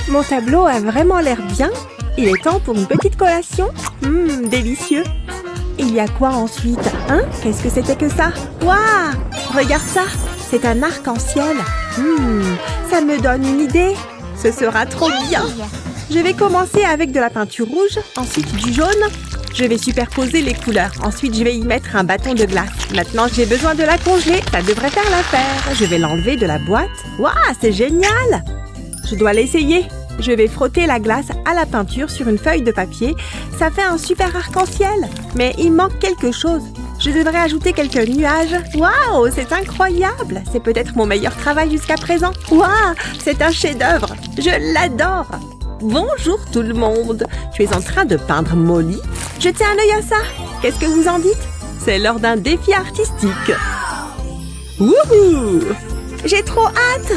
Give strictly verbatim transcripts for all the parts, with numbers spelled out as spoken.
Mon tableau a vraiment l'air bien. Il est temps pour une petite collation. Hum, délicieux. Il y a quoi ensuite? Hein? Qu'est-ce que c'était que ça? Waouh! Regarde ça! C'est un arc-en-ciel. Hum, ça me donne une idée. Ce sera trop bien. Je vais commencer avec de la peinture rouge, ensuite du jaune. Je vais superposer les couleurs. Ensuite, je vais y mettre un bâton de glace. Maintenant, j'ai besoin de la congeler. Ça devrait faire l'affaire. Je vais l'enlever de la boîte. Waouh, c'est génial! Je dois l'essayer. Je vais frotter la glace à la peinture sur une feuille de papier. Ça fait un super arc-en-ciel. Mais il manque quelque chose. Je devrais ajouter quelques nuages. Waouh, c'est incroyable! C'est peut-être mon meilleur travail jusqu'à présent. Waouh, c'est un chef-d'œuvre. Je l'adore. Bonjour tout le monde. Tu es en train de peindre Molly? Jetez un œil à ça. Qu'est-ce que vous en dites? C'est l'heure d'un défi artistique. Wouhou! J'ai trop hâte.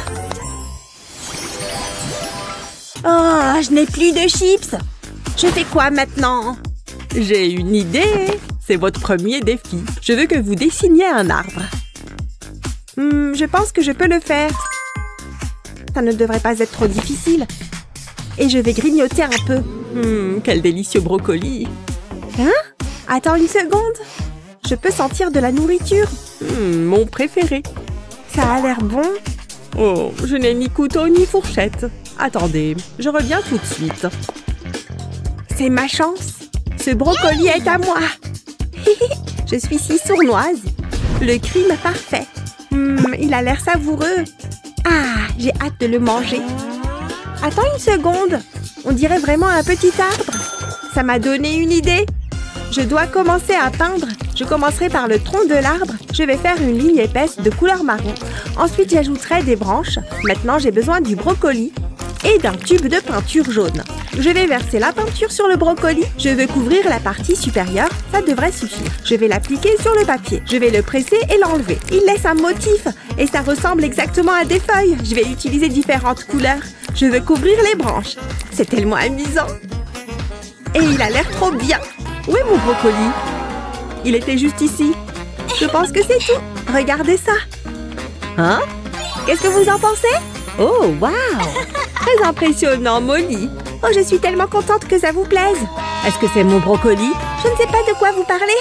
Oh, je n'ai plus de chips. Je fais quoi maintenant? J'ai une idée. C'est votre premier défi. Je veux que vous dessiniez un arbre. Hmm, je pense que je peux le faire. Ça ne devrait pas être trop difficile. Et je vais grignoter un peu. Hmm, quel délicieux brocoli. Hein? Attends une seconde. Je peux sentir de la nourriture. Hmm, mon préféré. Ça a l'air bon. Oh, je n'ai ni couteau ni fourchette. Attendez, je reviens tout de suite. C'est ma chance. Ce brocoli est à moi. Je suis si sournoise. Le crime parfait. Hmm, il a l'air savoureux. Ah, j'ai hâte de le manger. Attends une seconde. On dirait vraiment un petit arbre. Ça m'a donné une idée. Je dois commencer à peindre. Je commencerai par le tronc de l'arbre. Je vais faire une ligne épaisse de couleur marron. Ensuite, j'ajouterai des branches. Maintenant, j'ai besoin du brocoli et d'un tube de peinture jaune. Je vais verser la peinture sur le brocoli. Je veux couvrir la partie supérieure. Ça devrait suffire. Je vais l'appliquer sur le papier. Je vais le presser et l'enlever. Il laisse un motif et ça ressemble exactement à des feuilles. Je vais utiliser différentes couleurs. Je veux couvrir les branches. C'est tellement amusant. Et il a l'air trop bien. Où est mon brocoli? Il était juste ici. Je pense que c'est tout. Regardez ça. Hein? Qu'est-ce que vous en pensez? Oh, waouh! Très impressionnant, Molly. Oh, je suis tellement contente que ça vous plaise. Est-ce que c'est mon brocoli? Je ne sais pas de quoi vous parlez.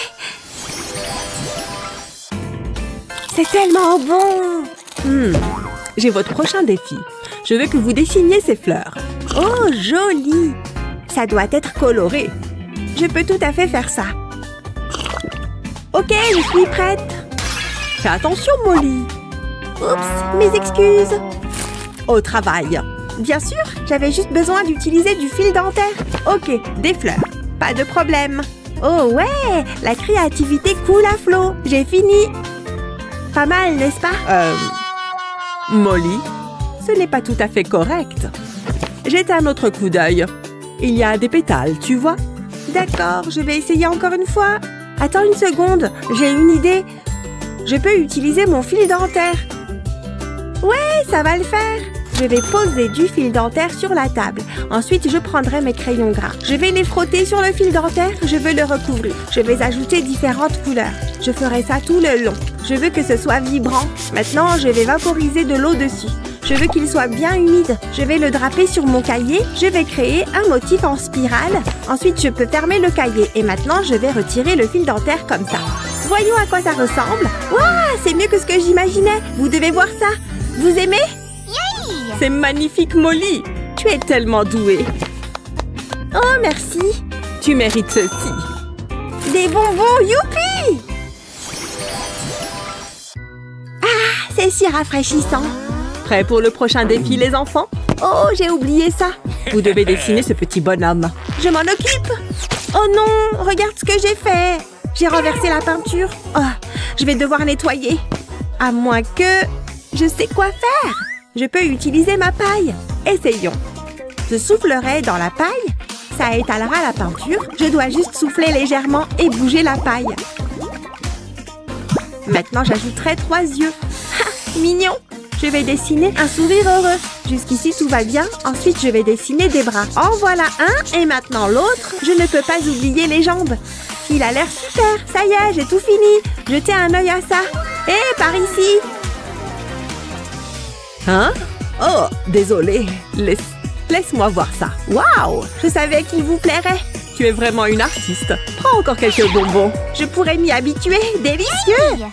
C'est tellement bon. Hmm. J'ai votre prochain défi. Je veux que vous dessiniez ces fleurs. Oh, joli! Ça doit être coloré. Je peux tout à fait faire ça. Ok, je suis prête. Fais attention, Molly. Oups, mes excuses. Au travail. Bien sûr, j'avais juste besoin d'utiliser du fil dentaire. Ok, des fleurs. Pas de problème. Oh ouais, la créativité coule à flot. J'ai fini. Pas mal, n'est-ce pas? Euh... Molly, ce n'est pas tout à fait correct. Jette un autre coup d'œil. Il y a des pétales, tu vois? D'accord, je vais essayer encore une fois. Attends une seconde, j'ai une idée. Je peux utiliser mon fil dentaire. Ouais, ça va le faire. Je vais poser du fil dentaire sur la table. Ensuite, je prendrai mes crayons gras. Je vais les frotter sur le fil dentaire. Je veux le recouvrir. Je vais ajouter différentes couleurs. Je ferai ça tout le long. Je veux que ce soit vibrant. Maintenant, je vais vaporiser de l'eau dessus. Je veux qu'il soit bien humide. Je vais le draper sur mon cahier. Je vais créer un motif en spirale. Ensuite, je peux fermer le cahier. Et maintenant, je vais retirer le fil dentaire comme ça. Voyons à quoi ça ressemble. Waouh, c'est mieux que ce que j'imaginais. Vous devez voir ça. Vous aimez? C'est magnifique, Molly. Tu es tellement douée. Oh, merci. Tu mérites ceci. Des bonbons, youpi! Ah, c'est si rafraîchissant. Prêt pour le prochain défi, les enfants? Oh, j'ai oublié ça. Vous devez dessiner ce petit bonhomme. Je m'en occupe. Oh non, regarde ce que j'ai fait. J'ai renversé la peinture. Oh, je vais devoir nettoyer. À moins que... je sais quoi faire. Je peux utiliser ma paille. Essayons. Je soufflerai dans la paille. Ça étalera la peinture. Je dois juste souffler légèrement et bouger la paille. Maintenant, j'ajouterai trois yeux. Ha, mignon. Je vais dessiner un sourire heureux. Jusqu'ici, tout va bien. Ensuite, je vais dessiner des bras. En voilà un et maintenant l'autre. Je ne peux pas oublier les jambes. Il a l'air super. Ça y est, j'ai tout fini. Jetez un œil à ça. Hé, par ici. Hein? Oh, désolé. Laisse... Laisse-moi voir ça. Waouh! Je savais qu'il vous plairait. Tu es vraiment une artiste. Prends encore quelques bonbons. Je pourrais m'y habituer. Délicieux!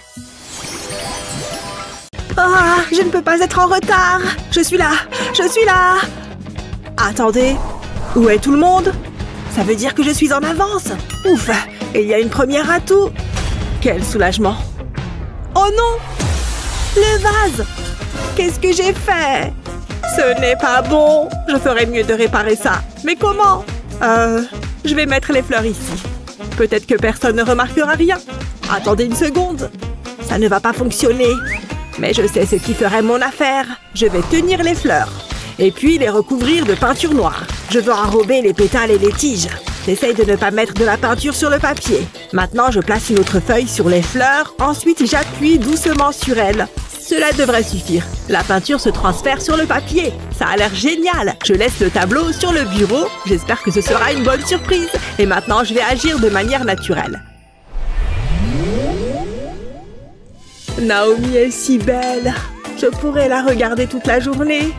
Ah, je ne peux pas être en retard. Je suis là. Je suis là. Attendez. Où est tout le monde? Ça veut dire que je suis en avance. Ouf, il y a une première atout. Quel soulagement. Oh non! Le vase! Qu'est-ce que j'ai fait? Ce n'est pas bon. Je ferais mieux de réparer ça. Mais comment? Euh, je vais mettre les fleurs ici. Peut-être que personne ne remarquera rien. Attendez une seconde. Ça ne va pas fonctionner. Mais je sais ce qui ferait mon affaire. Je vais tenir les fleurs. Et puis les recouvrir de peinture noire. Je veux enrober les pétales et les tiges. J'essaye de ne pas mettre de la peinture sur le papier. Maintenant, je place une autre feuille sur les fleurs. Ensuite, j'appuie doucement sur elles. Cela devrait suffire. La peinture se transfère sur le papier. Ça a l'air génial. Je laisse le tableau sur le bureau. J'espère que ce sera une bonne surprise. Et maintenant, je vais agir de manière naturelle. Naomi est si belle. Je pourrais la regarder toute la journée.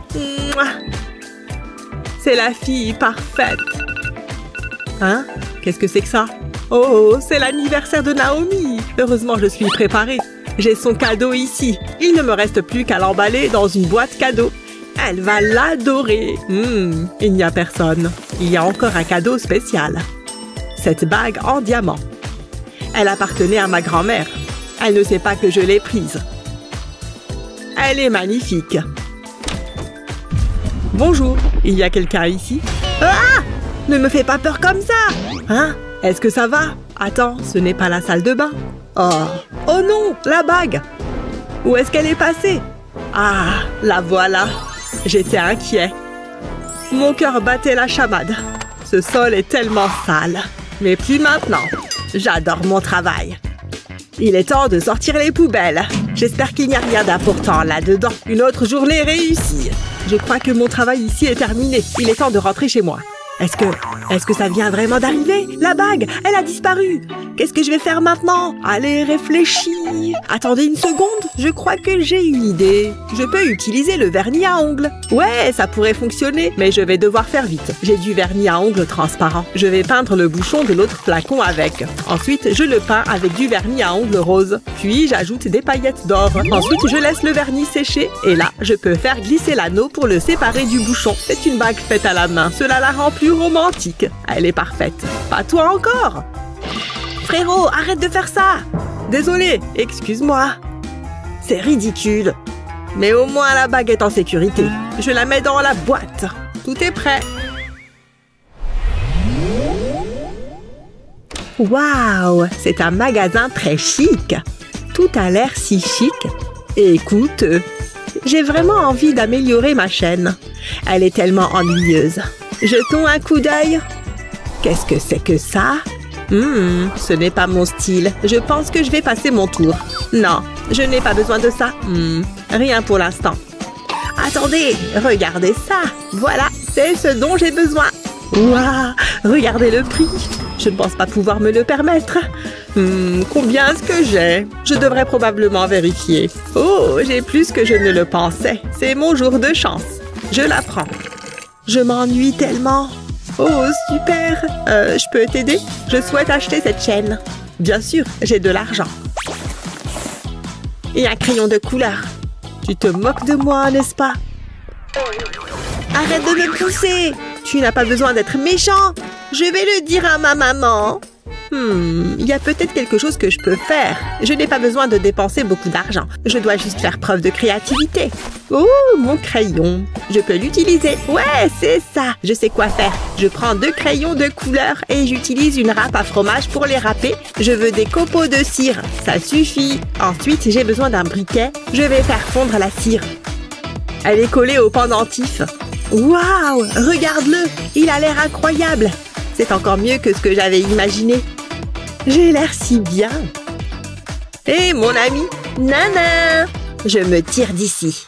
C'est la fille parfaite. Hein? Qu'est-ce que c'est que ça? Oh, c'est l'anniversaire de Naomi. Heureusement, je suis préparée. J'ai son cadeau ici. Il ne me reste plus qu'à l'emballer dans une boîte cadeau. Elle va l'adorer. Hmm, il n'y a personne. Il y a encore un cadeau spécial. Cette bague en diamant. Elle appartenait à ma grand-mère. Elle ne sait pas que je l'ai prise. Elle est magnifique. Bonjour, il y a quelqu'un ici? Ah! Ne me fais pas peur comme ça! Hein? Est-ce que ça va? Attends, ce n'est pas la salle de bain. Oh! Oh non! La bague! Où est-ce qu'elle est passée? Ah! La voilà! J'étais inquiet. Mon cœur battait la chamade. Ce sol est tellement sale. Mais plus maintenant. J'adore mon travail. Il est temps de sortir les poubelles. J'espère qu'il n'y a rien d'important là-dedans. Une autre journée réussie. Je crois que mon travail ici est terminé. Il est temps de rentrer chez moi. Est-ce que... Est-ce que ça vient vraiment d'arriver? La bague, elle a disparu. Qu'est-ce que je vais faire maintenant? Allez, réfléchis. Attendez une seconde. Je crois que j'ai une idée. Je peux utiliser le vernis à ongles. Ouais, ça pourrait fonctionner. Mais je vais devoir faire vite. J'ai du vernis à ongles transparent. Je vais peindre le bouchon de l'autre flacon avec. Ensuite, je le peins avec du vernis à ongles rose. Puis, j'ajoute des paillettes d'or. Ensuite, je laisse le vernis sécher. Et là, je peux faire glisser l'anneau pour le séparer du bouchon. C'est une bague faite à la main. Cela la rend plus romantique. Elle est parfaite. Pas toi encore? Frérot, arrête de faire ça! Désolé, excuse-moi. C'est ridicule. Mais au moins la bague est en sécurité. Je la mets dans la boîte. Tout est prêt. Waouh! C'est un magasin très chic. Tout a l'air si chic. Et écoute, j'ai vraiment envie d'améliorer ma chaîne. Elle est tellement ennuyeuse. Jetons un coup d'œil. Qu'est-ce que c'est que ça? Hmm, ce n'est pas mon style. Je pense que je vais passer mon tour. Non, je n'ai pas besoin de ça. Hmm, rien pour l'instant. Attendez, regardez ça. Voilà, c'est ce dont j'ai besoin. Waouh, regardez le prix. Je ne pense pas pouvoir me le permettre. Hmm, combien est-ce que j'ai? Je devrais probablement vérifier. Oh, j'ai plus que je ne le pensais. C'est mon jour de chance. Je la prends. Je m'ennuie tellement. Oh, super. Euh, je peux t'aider? Je souhaite acheter cette chaîne. Bien sûr, j'ai de l'argent. Et un crayon de couleur. Tu te moques de moi, n'est-ce pas? Arrête de me pousser. Tu n'as pas besoin d'être méchant. Je vais le dire à ma maman. Hmm, il y a peut-être quelque chose que je peux faire. Je n'ai pas besoin de dépenser beaucoup d'argent. Je dois juste faire preuve de créativité. Oh, mon crayon. Je peux l'utiliser. Ouais, c'est ça. Je sais quoi faire. Je prends deux crayons de couleur et j'utilise une râpe à fromage pour les râper. Je veux des copeaux de cire. Ça suffit. Ensuite, j'ai besoin d'un briquet. Je vais faire fondre la cire. Elle est collée au pendentif. Waouh! Regarde-le. Il a l'air incroyable. C'est encore mieux que ce que j'avais imaginé. J'ai l'air si bien. Hé, mon ami, Nana, je me tire d'ici.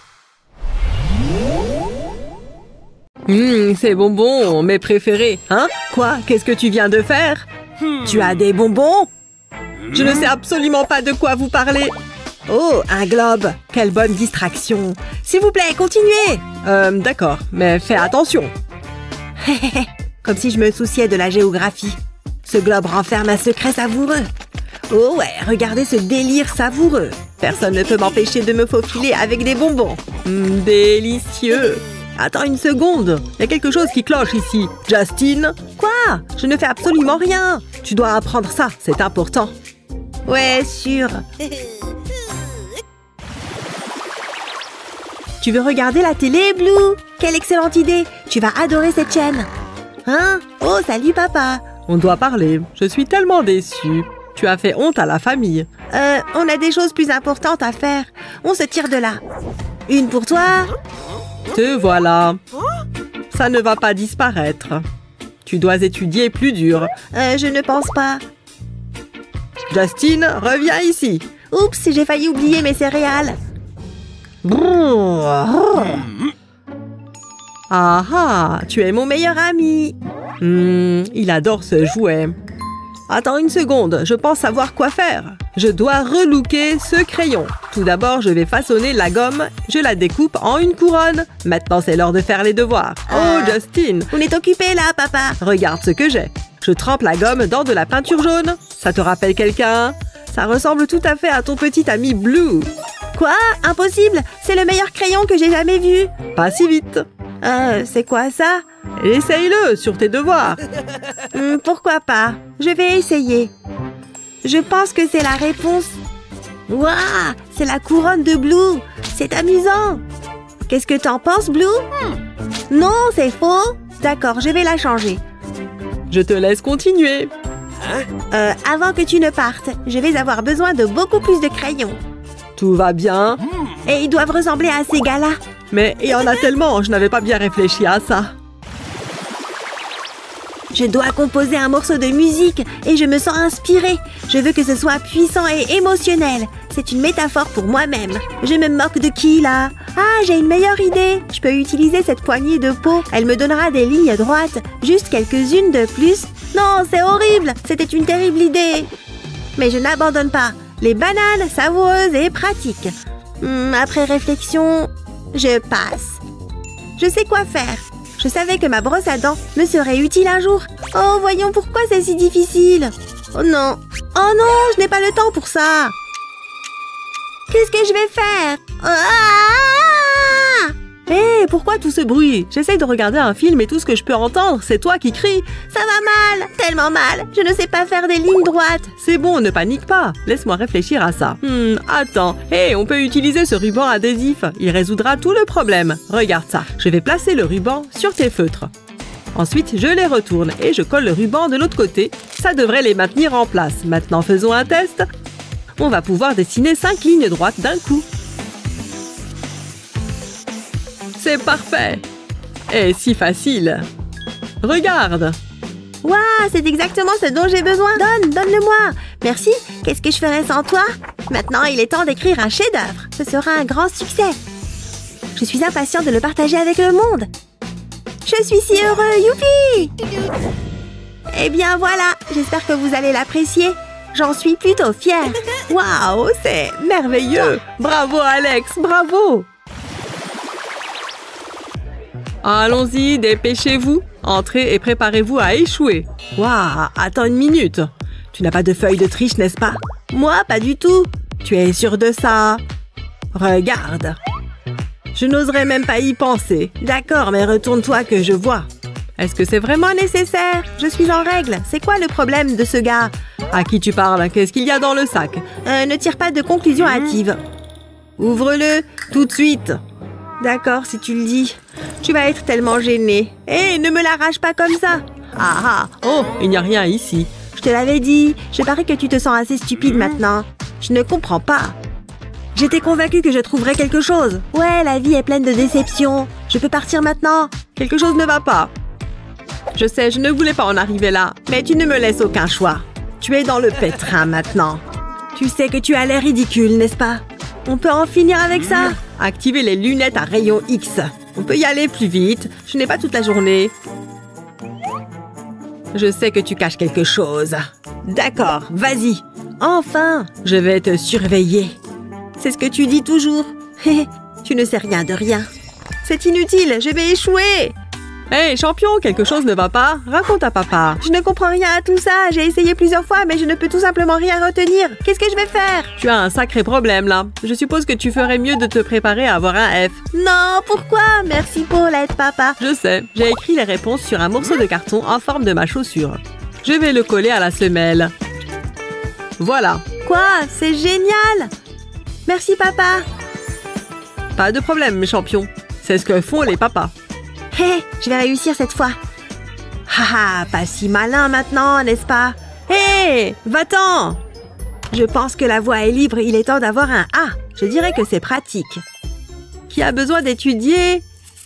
Hum, ces bonbons, mes préférés. Hein? Quoi? Qu'est-ce que tu viens de faire? Hmm. Tu as des bonbons? Je ne sais absolument pas de quoi vous parlez. Oh, un globe. Quelle bonne distraction. S'il vous plaît, continuez. Euh, d'accord, mais fais attention. Comme si je me souciais de la géographie. Ce globe renferme un secret savoureux. Oh ouais, regardez ce délire savoureux. Personne ne peut m'empêcher de me faufiler avec des bonbons. Mmh, délicieux. Attends une seconde. Il y a quelque chose qui cloche ici. Justine? Quoi? Je ne fais absolument rien. Tu dois apprendre ça, c'est important. Ouais, sûr. Tu veux regarder la télé, Blue? Quelle excellente idée. Tu vas adorer cette chaîne. Hein? Oh, salut, papa. On doit parler. Je suis tellement déçue. Tu as fait honte à la famille. Euh, on a des choses plus importantes à faire. On se tire de là. Une pour toi. Te voilà. Ça ne va pas disparaître. Tu dois étudier plus dur. Euh, je ne pense pas. Justine, reviens ici. Oups, j'ai failli oublier mes céréales. Ah ah, tu es mon meilleur ami. Hmm, il adore ce jouet. Attends une seconde, je pense savoir quoi faire. Je dois relooker ce crayon. Tout d'abord, je vais façonner la gomme. Je la découpe en une couronne. Maintenant, c'est l'heure de faire les devoirs. Oh, Justine, on est occupé là, papa. Regarde ce que j'ai. Je trempe la gomme dans de la peinture jaune. Ça te rappelle quelqu'un? Ça ressemble tout à fait à ton petit ami Blue. Quoi? Impossible! C'est le meilleur crayon que j'ai jamais vu. Pas si vite. Euh, c'est quoi ça? Essaye-le sur tes devoirs. Hum, pourquoi pas? Je vais essayer. Je pense que c'est la réponse. Waouh! C'est la couronne de Blue. C'est amusant. Qu'est-ce que t'en penses, Blue? Non, c'est faux. D'accord, je vais la changer. Je te laisse continuer. Euh, avant que tu ne partes, je vais avoir besoin de beaucoup plus de crayons. Tout va bien? Et ils doivent ressembler à ces gars-là. Mais il y en a tellement, je n'avais pas bien réfléchi à ça. Je dois composer un morceau de musique et je me sens inspirée. Je veux que ce soit puissant et émotionnel. C'est une métaphore pour moi-même. Je me moque de qui, là? Ah, j'ai une meilleure idée. Je peux utiliser cette poignée de peau. Elle me donnera des lignes droites. Juste quelques-unes de plus. Non, c'est horrible. C'était une terrible idée. Mais je n'abandonne pas. Les bananes, savoureuses et pratiques. Hum, après réflexion, je passe. Je sais quoi faire. Je savais que ma brosse à dents me serait utile un jour. Oh, voyons pourquoi c'est si difficile. Oh non. Oh non, je n'ai pas le temps pour ça. Qu'est-ce que je vais faire? Ah! Hé, hey, pourquoi tout ce bruit? J'essaye de regarder un film et tout ce que je peux entendre, c'est toi qui cries. Ça va mal, tellement mal. Je ne sais pas faire des lignes droites. C'est bon, ne panique pas. Laisse-moi réfléchir à ça. Hmm, attends. Hé, hey, on peut utiliser ce ruban adhésif. Il résoudra tout le problème. Regarde ça. Je vais placer le ruban sur tes feutres. Ensuite, je les retourne et je colle le ruban de l'autre côté. Ça devrait les maintenir en place. Maintenant, faisons un test. On va pouvoir dessiner cinq lignes droites d'un coup. C'est parfait! Et si facile! Regarde! Waouh, c'est exactement ce dont j'ai besoin! Donne, donne-le-moi! Merci! Qu'est-ce que je ferais sans toi? Maintenant, il est temps d'écrire un chef-d'œuvre. Ce sera un grand succès. Je suis impatient de le partager avec le monde. Je suis si heureux! Youpi! Eh bien, voilà! J'espère que vous allez l'apprécier. J'en suis plutôt fière. Waouh, c'est merveilleux! Bravo, Alex! Bravo! Allons-y, dépêchez-vous. Entrez et préparez-vous à échouer. Waouh, attends une minute. Tu n'as pas de feuille de triche, n'est-ce pas? Moi, pas du tout. Tu es sûre de ça? Regarde. Je n'oserais même pas y penser. D'accord, mais retourne-toi que je vois. Est-ce que c'est vraiment nécessaire? Je suis en règle. C'est quoi le problème de ce gars? À qui tu parles? Qu'est-ce qu'il y a dans le sac? euh, Ne tire pas de conclusion hâtive. Ouvre-le tout de suite. D'accord, si tu le dis. Tu vas être tellement gênée. Hé, hey, ne me l'arrache pas comme ça. Ah ah, oh, il n'y a rien ici. Je te l'avais dit. Je parie que tu te sens assez stupide maintenant. Je ne comprends pas. J'étais convaincue que je trouverais quelque chose. Ouais, la vie est pleine de déceptions. Je peux partir maintenant. Quelque chose ne va pas. Je sais, je ne voulais pas en arriver là. Mais tu ne me laisses aucun choix. Tu es dans le pétrin maintenant. Tu sais que tu as l'air ridicule, n'est-ce pas? On peut en finir avec ça? Activer les lunettes à rayon X. On peut y aller plus vite. Je n'ai pas toute la journée. Je sais que tu caches quelque chose. D'accord, vas-y. Enfin, je vais te surveiller. C'est ce que tu dis toujours. Tu ne sais rien de rien. C'est inutile, je vais échouer. Hé, hey, champion, quelque chose ne va pas? Raconte à papa. Je ne comprends rien à tout ça. J'ai essayé plusieurs fois, mais je ne peux tout simplement rien retenir. Qu'est-ce que je vais faire? Tu as un sacré problème, là. Je suppose que tu ferais mieux de te préparer à avoir un F. Non, pourquoi? Merci pour l'aide, papa. Je sais. J'ai écrit les réponses sur un morceau de carton en forme de ma chaussure. Je vais le coller à la semelle. Voilà. Quoi? C'est génial! Merci, papa. Pas de problème, mes champions. C'est ce que font les papas. Hé, hey, je vais réussir cette fois. Haha, pas si malin maintenant, n'est-ce pas? Hé, hey, va-t'en! Je pense que la voie est libre, il est temps d'avoir un A. Je dirais que c'est pratique. Qui a besoin d'étudier?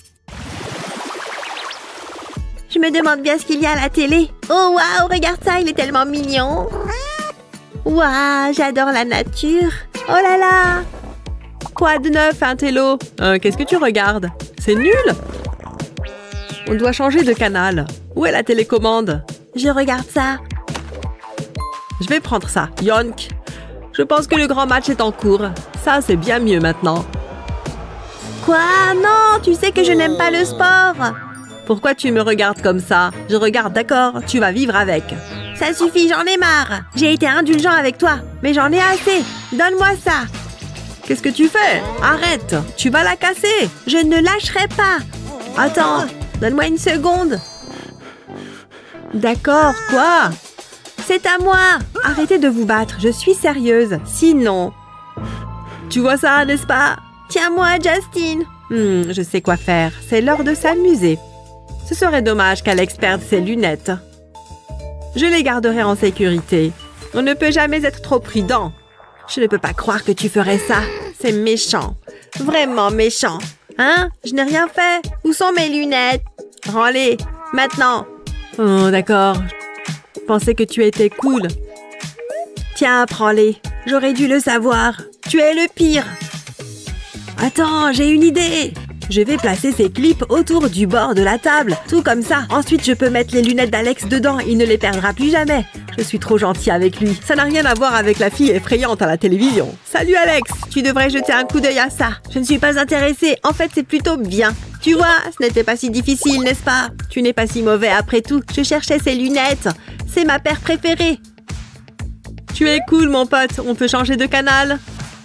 Je me demande bien ce qu'il y a à la télé. Oh, waouh, regarde ça, il est tellement mignon. Waouh, j'adore la nature. Oh là là! Quoi de neuf, un télo? euh, Qu'est-ce que tu regardes? C'est nul! On doit changer de canal. Où est la télécommande? Je regarde ça. Je vais prendre ça. Yonk! Je pense que le grand match est en cours. Ça, c'est bien mieux maintenant. Quoi? Non! Tu sais que je n'aime pas le sport! Pourquoi tu me regardes comme ça? Je regarde, d'accord. Tu vas vivre avec. Ça suffit, j'en ai marre. J'ai été indulgent avec toi, mais j'en ai assez. Donne-moi ça. Qu'est-ce que tu fais? Arrête! Tu vas la casser! Je ne lâcherai pas! Attends, donne-moi une seconde. D'accord, quoi? C'est à moi! Arrêtez de vous battre, je suis sérieuse. Sinon... Tu vois ça, n'est-ce pas? Tiens-moi, Justin! Hmm, je sais quoi faire. C'est l'heure de s'amuser. Ce serait dommage qu'Alex perde ses lunettes. Je les garderai en sécurité. On ne peut jamais être trop prudent. Je ne peux pas croire que tu ferais ça. C'est méchant. Vraiment méchant. Hein? Je n'ai rien fait. Où sont mes lunettes? Rends-les. Maintenant. Oh, d'accord. Je pensais que tu étais cool. Tiens, prends-les. J'aurais dû le savoir. Tu es le pire. Attends, j'ai une idée. Je vais placer ces clips autour du bord de la table, tout comme ça. Ensuite, je peux mettre les lunettes d'Alex dedans. Il ne les perdra plus jamais. Je suis trop gentil avec lui. Ça n'a rien à voir avec la fille effrayante à la télévision. Salut Alex, tu devrais jeter un coup d'œil à ça. Je ne suis pas intéressée. En fait, c'est plutôt bien. Tu vois, ce n'était pas si difficile, n'est-ce pas? Tu n'es pas si mauvais après tout. Je cherchais ces lunettes. C'est ma paire préférée. Tu es cool, mon pote. On peut changer de canal?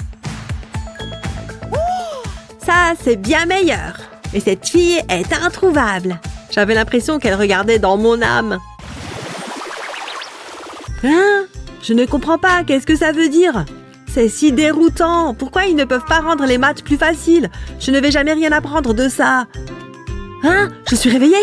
Ça, c'est bien meilleur. Et cette fille est introuvable. J'avais l'impression qu'elle regardait dans mon âme. Hein? Je ne comprends pas. Qu'est-ce que ça veut dire? C'est si déroutant. Pourquoi ils ne peuvent pas rendre les maths plus faciles? Je ne vais jamais rien apprendre de ça. Hein? Je suis réveillée?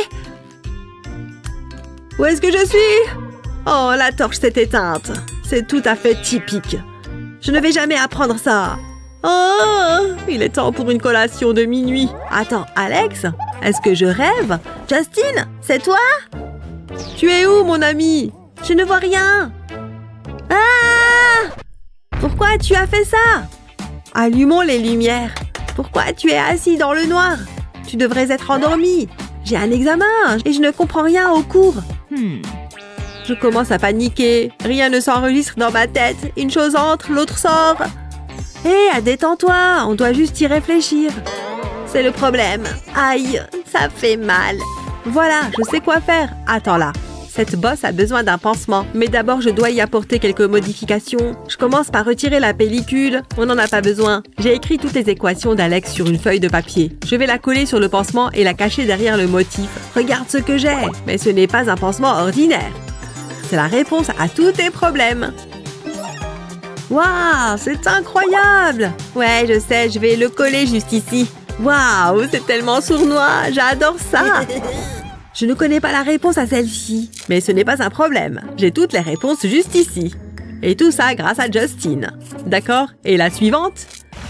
Où est-ce que je suis? Oh, la torche s'est éteinte. C'est tout à fait typique. Je ne vais jamais apprendre ça. Oh, il est temps pour une collation de minuit. Attends, Alex, est-ce que je rêve? Justin, c'est toi? Tu es où, mon ami? Je ne vois rien. Ah! Pourquoi tu as fait ça? Allumons les lumières. Pourquoi tu es assis dans le noir? Tu devrais être endormi. J'ai un examen et je ne comprends rien au cours. Hmm. Je commence à paniquer. Rien ne s'enregistre dans ma tête. Une chose entre, l'autre sort. Hé, hey, détends-toi, on doit juste y réfléchir. C'est le problème. Aïe, ça fait mal. Voilà, je sais quoi faire. Attends là, cette bosse a besoin d'un pansement. Mais d'abord, je dois y apporter quelques modifications. Je commence par retirer la pellicule. On n'en a pas besoin. J'ai écrit toutes les équations d'Alex sur une feuille de papier. Je vais la coller sur le pansement et la cacher derrière le motif. Regarde ce que j'ai. Mais ce n'est pas un pansement ordinaire. C'est la réponse à tous tes problèmes. Waouh, c'est incroyable! Ouais, je sais, je vais le coller juste ici. Waouh, c'est tellement sournois, j'adore ça! Je ne connais pas la réponse à celle-ci, mais ce n'est pas un problème. J'ai toutes les réponses juste ici. Et tout ça grâce à Justin. D'accord? Et la suivante?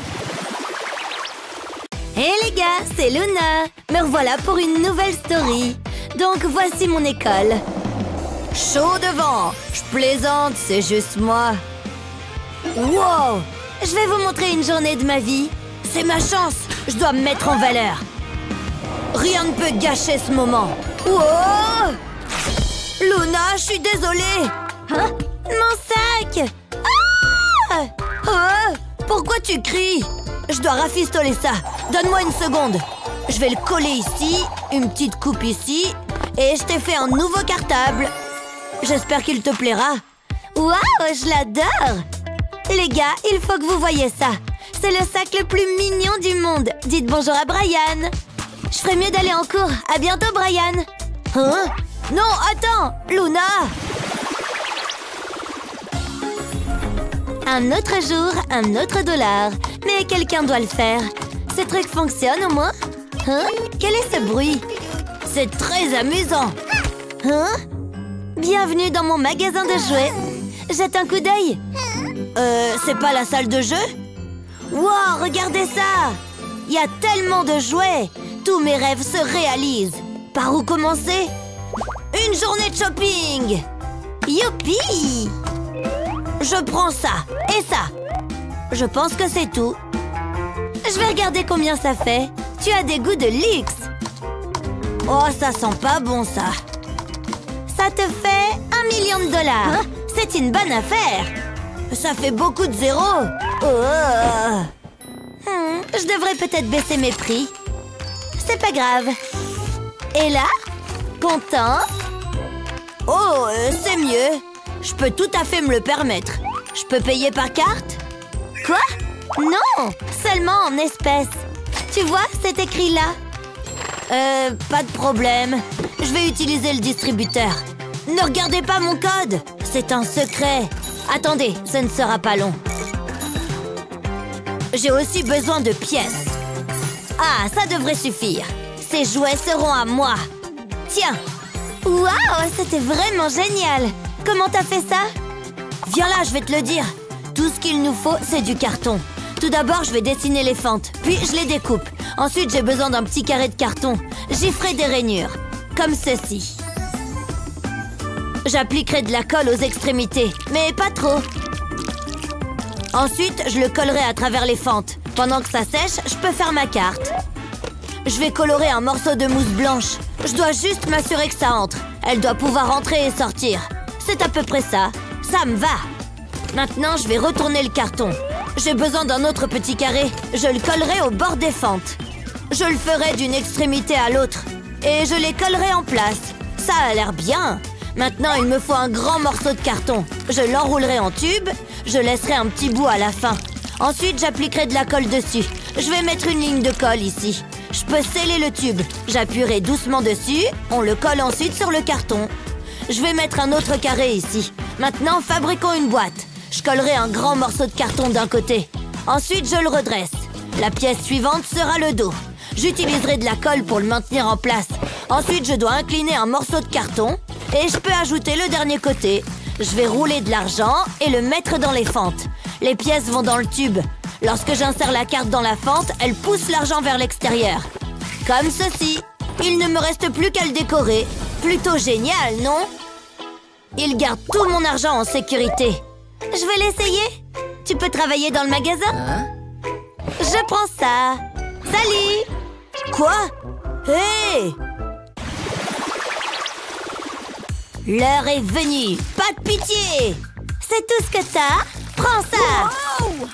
Hé hey les gars, c'est Luna! Me revoilà pour une nouvelle story. Donc voici mon école. Chaud devant! Je plaisante, c'est juste moi. Wow! Je vais vous montrer une journée de ma vie. C'est ma chance. Je dois me mettre en valeur. Rien ne peut gâcher ce moment. Wow! Luna, je suis désolée. Hein? Mon sac! Ah! Oh! Pourquoi tu cries? Je dois rafistoler ça. Donne-moi une seconde. Je vais le coller ici, une petite coupe ici, et je t'ai fait un nouveau cartable. J'espère qu'il te plaira. Waouh, je l'adore! Les gars, il faut que vous voyiez ça. C'est le sac le plus mignon du monde. Dites bonjour à Brian. Je ferais mieux d'aller en cours. À bientôt, Brian. Hein? Non, attends, Luna! Un autre jour, un autre dollar. Mais quelqu'un doit le faire. Ce truc fonctionne au moins? Hein? Quel est ce bruit? C'est très amusant. Hein? Bienvenue dans mon magasin de jouets. Jette un coup d'œil. Euh, c'est pas la salle de jeu? Wow, regardez ça! Il y a tellement de jouets. Tous mes rêves se réalisent. Par où commencer? Une journée de shopping! Youpi! Je prends ça et ça. Je pense que c'est tout. Je vais regarder combien ça fait. Tu as des goûts de luxe. Oh, ça sent pas bon, ça. Ça te fait un million de dollars. Hein? C'est une bonne affaire. Ça fait beaucoup de zéros. Oh. Hmm, je devrais peut-être baisser mes prix. C'est pas grave. Et là? Content? Oh, euh, c'est mieux. Je peux tout à fait me le permettre. Je peux payer par carte? Quoi? Non, seulement en espèces. Tu vois, c'est écrit là. Euh, pas de problème. Je vais utiliser le distributeur. Ne regardez pas mon code. C'est un secret. Attendez, ce ne sera pas long. J'ai aussi besoin de pièces. Ah, ça devrait suffire. Ces jouets seront à moi. Tiens. Waouh, c'était vraiment génial. Comment t'as fait ça? Viens là, je vais te le dire. Tout ce qu'il nous faut, c'est du carton. Tout d'abord, je vais dessiner les fentes, puis je les découpe. Ensuite, j'ai besoin d'un petit carré de carton. J'y ferai des rainures, comme ceci. J'appliquerai de la colle aux extrémités, mais pas trop. Ensuite, je le collerai à travers les fentes. Pendant que ça sèche, je peux faire ma carte. Je vais colorer un morceau de mousse blanche. Je dois juste m'assurer que ça entre. Elle doit pouvoir entrer et sortir. C'est à peu près ça. Ça me va. Maintenant, je vais retourner le carton. J'ai besoin d'un autre petit carré. Je le collerai au bord des fentes. Je le ferai d'une extrémité à l'autre. Et je les collerai en place. Ça a l'air bien. Maintenant, il me faut un grand morceau de carton. Je l'enroulerai en tube. Je laisserai un petit bout à la fin. Ensuite, j'appliquerai de la colle dessus. Je vais mettre une ligne de colle ici. Je peux sceller le tube. J'appuierai doucement dessus. On le colle ensuite sur le carton. Je vais mettre un autre carré ici. Maintenant, fabriquons une boîte. Je collerai un grand morceau de carton d'un côté. Ensuite, je le redresse. La pièce suivante sera le dos. J'utiliserai de la colle pour le maintenir en place. Ensuite, je dois incliner un morceau de carton. Et je peux ajouter le dernier côté. Je vais rouler de l'argent et le mettre dans les fentes. Les pièces vont dans le tube. Lorsque j'insère la carte dans la fente, elle pousse l'argent vers l'extérieur. Comme ceci. Il ne me reste plus qu'à le décorer. Plutôt génial, non? Il garde tout mon argent en sécurité. Je vais l'essayer. Tu peux travailler dans le magasin? Hein? Je prends ça. Salut! Quoi? Hé! Hey! L'heure est venue. Pas de pitié. C'est tout ce que t'as? Prends ça. Wow!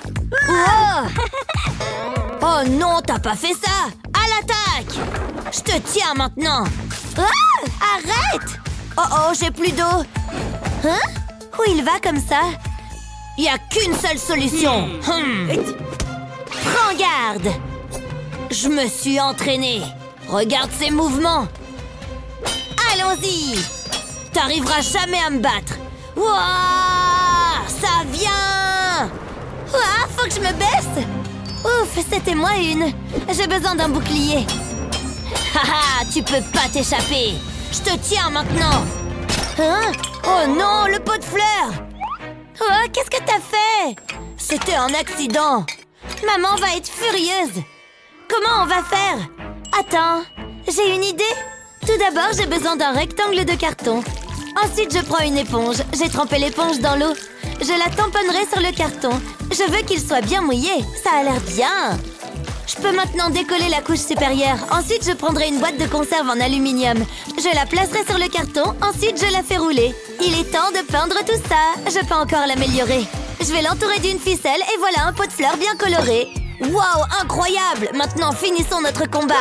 Wow! Oh non, t'as pas fait ça. À l'attaque. Je te tiens maintenant. Ah! Arrête! Oh oh, j'ai plus d'eau. Hein? Où il va comme ça? Il n'y a qu'une seule solution. Hmm. Prends garde. Je me suis entraînée. Regarde ces mouvements. Allons-y. T'arriveras jamais à me battre. Wouah! Ça vient. Ouah, faut que je me baisse. Ouf, c'était moi une. J'ai besoin d'un bouclier. Haha, tu peux pas t'échapper. Je te tiens maintenant. Hein? Oh non, le pot de fleurs. Oh, qu'est-ce que t'as fait? C'était un accident. Maman va être furieuse. Comment on va faire? Attends, j'ai une idée. Tout d'abord, j'ai besoin d'un rectangle de carton. Ensuite, je prends une éponge. J'ai trempé l'éponge dans l'eau. Je la tamponnerai sur le carton. Je veux qu'il soit bien mouillé. Ça a l'air bien. Je peux maintenant décoller la couche supérieure. Ensuite, je prendrai une boîte de conserve en aluminium. Je la placerai sur le carton. Ensuite, je la fais rouler. Il est temps de peindre tout ça. Je peux encore l'améliorer. Je vais l'entourer d'une ficelle et voilà un pot de fleurs bien coloré. Waouh, incroyable! Maintenant, finissons notre combat.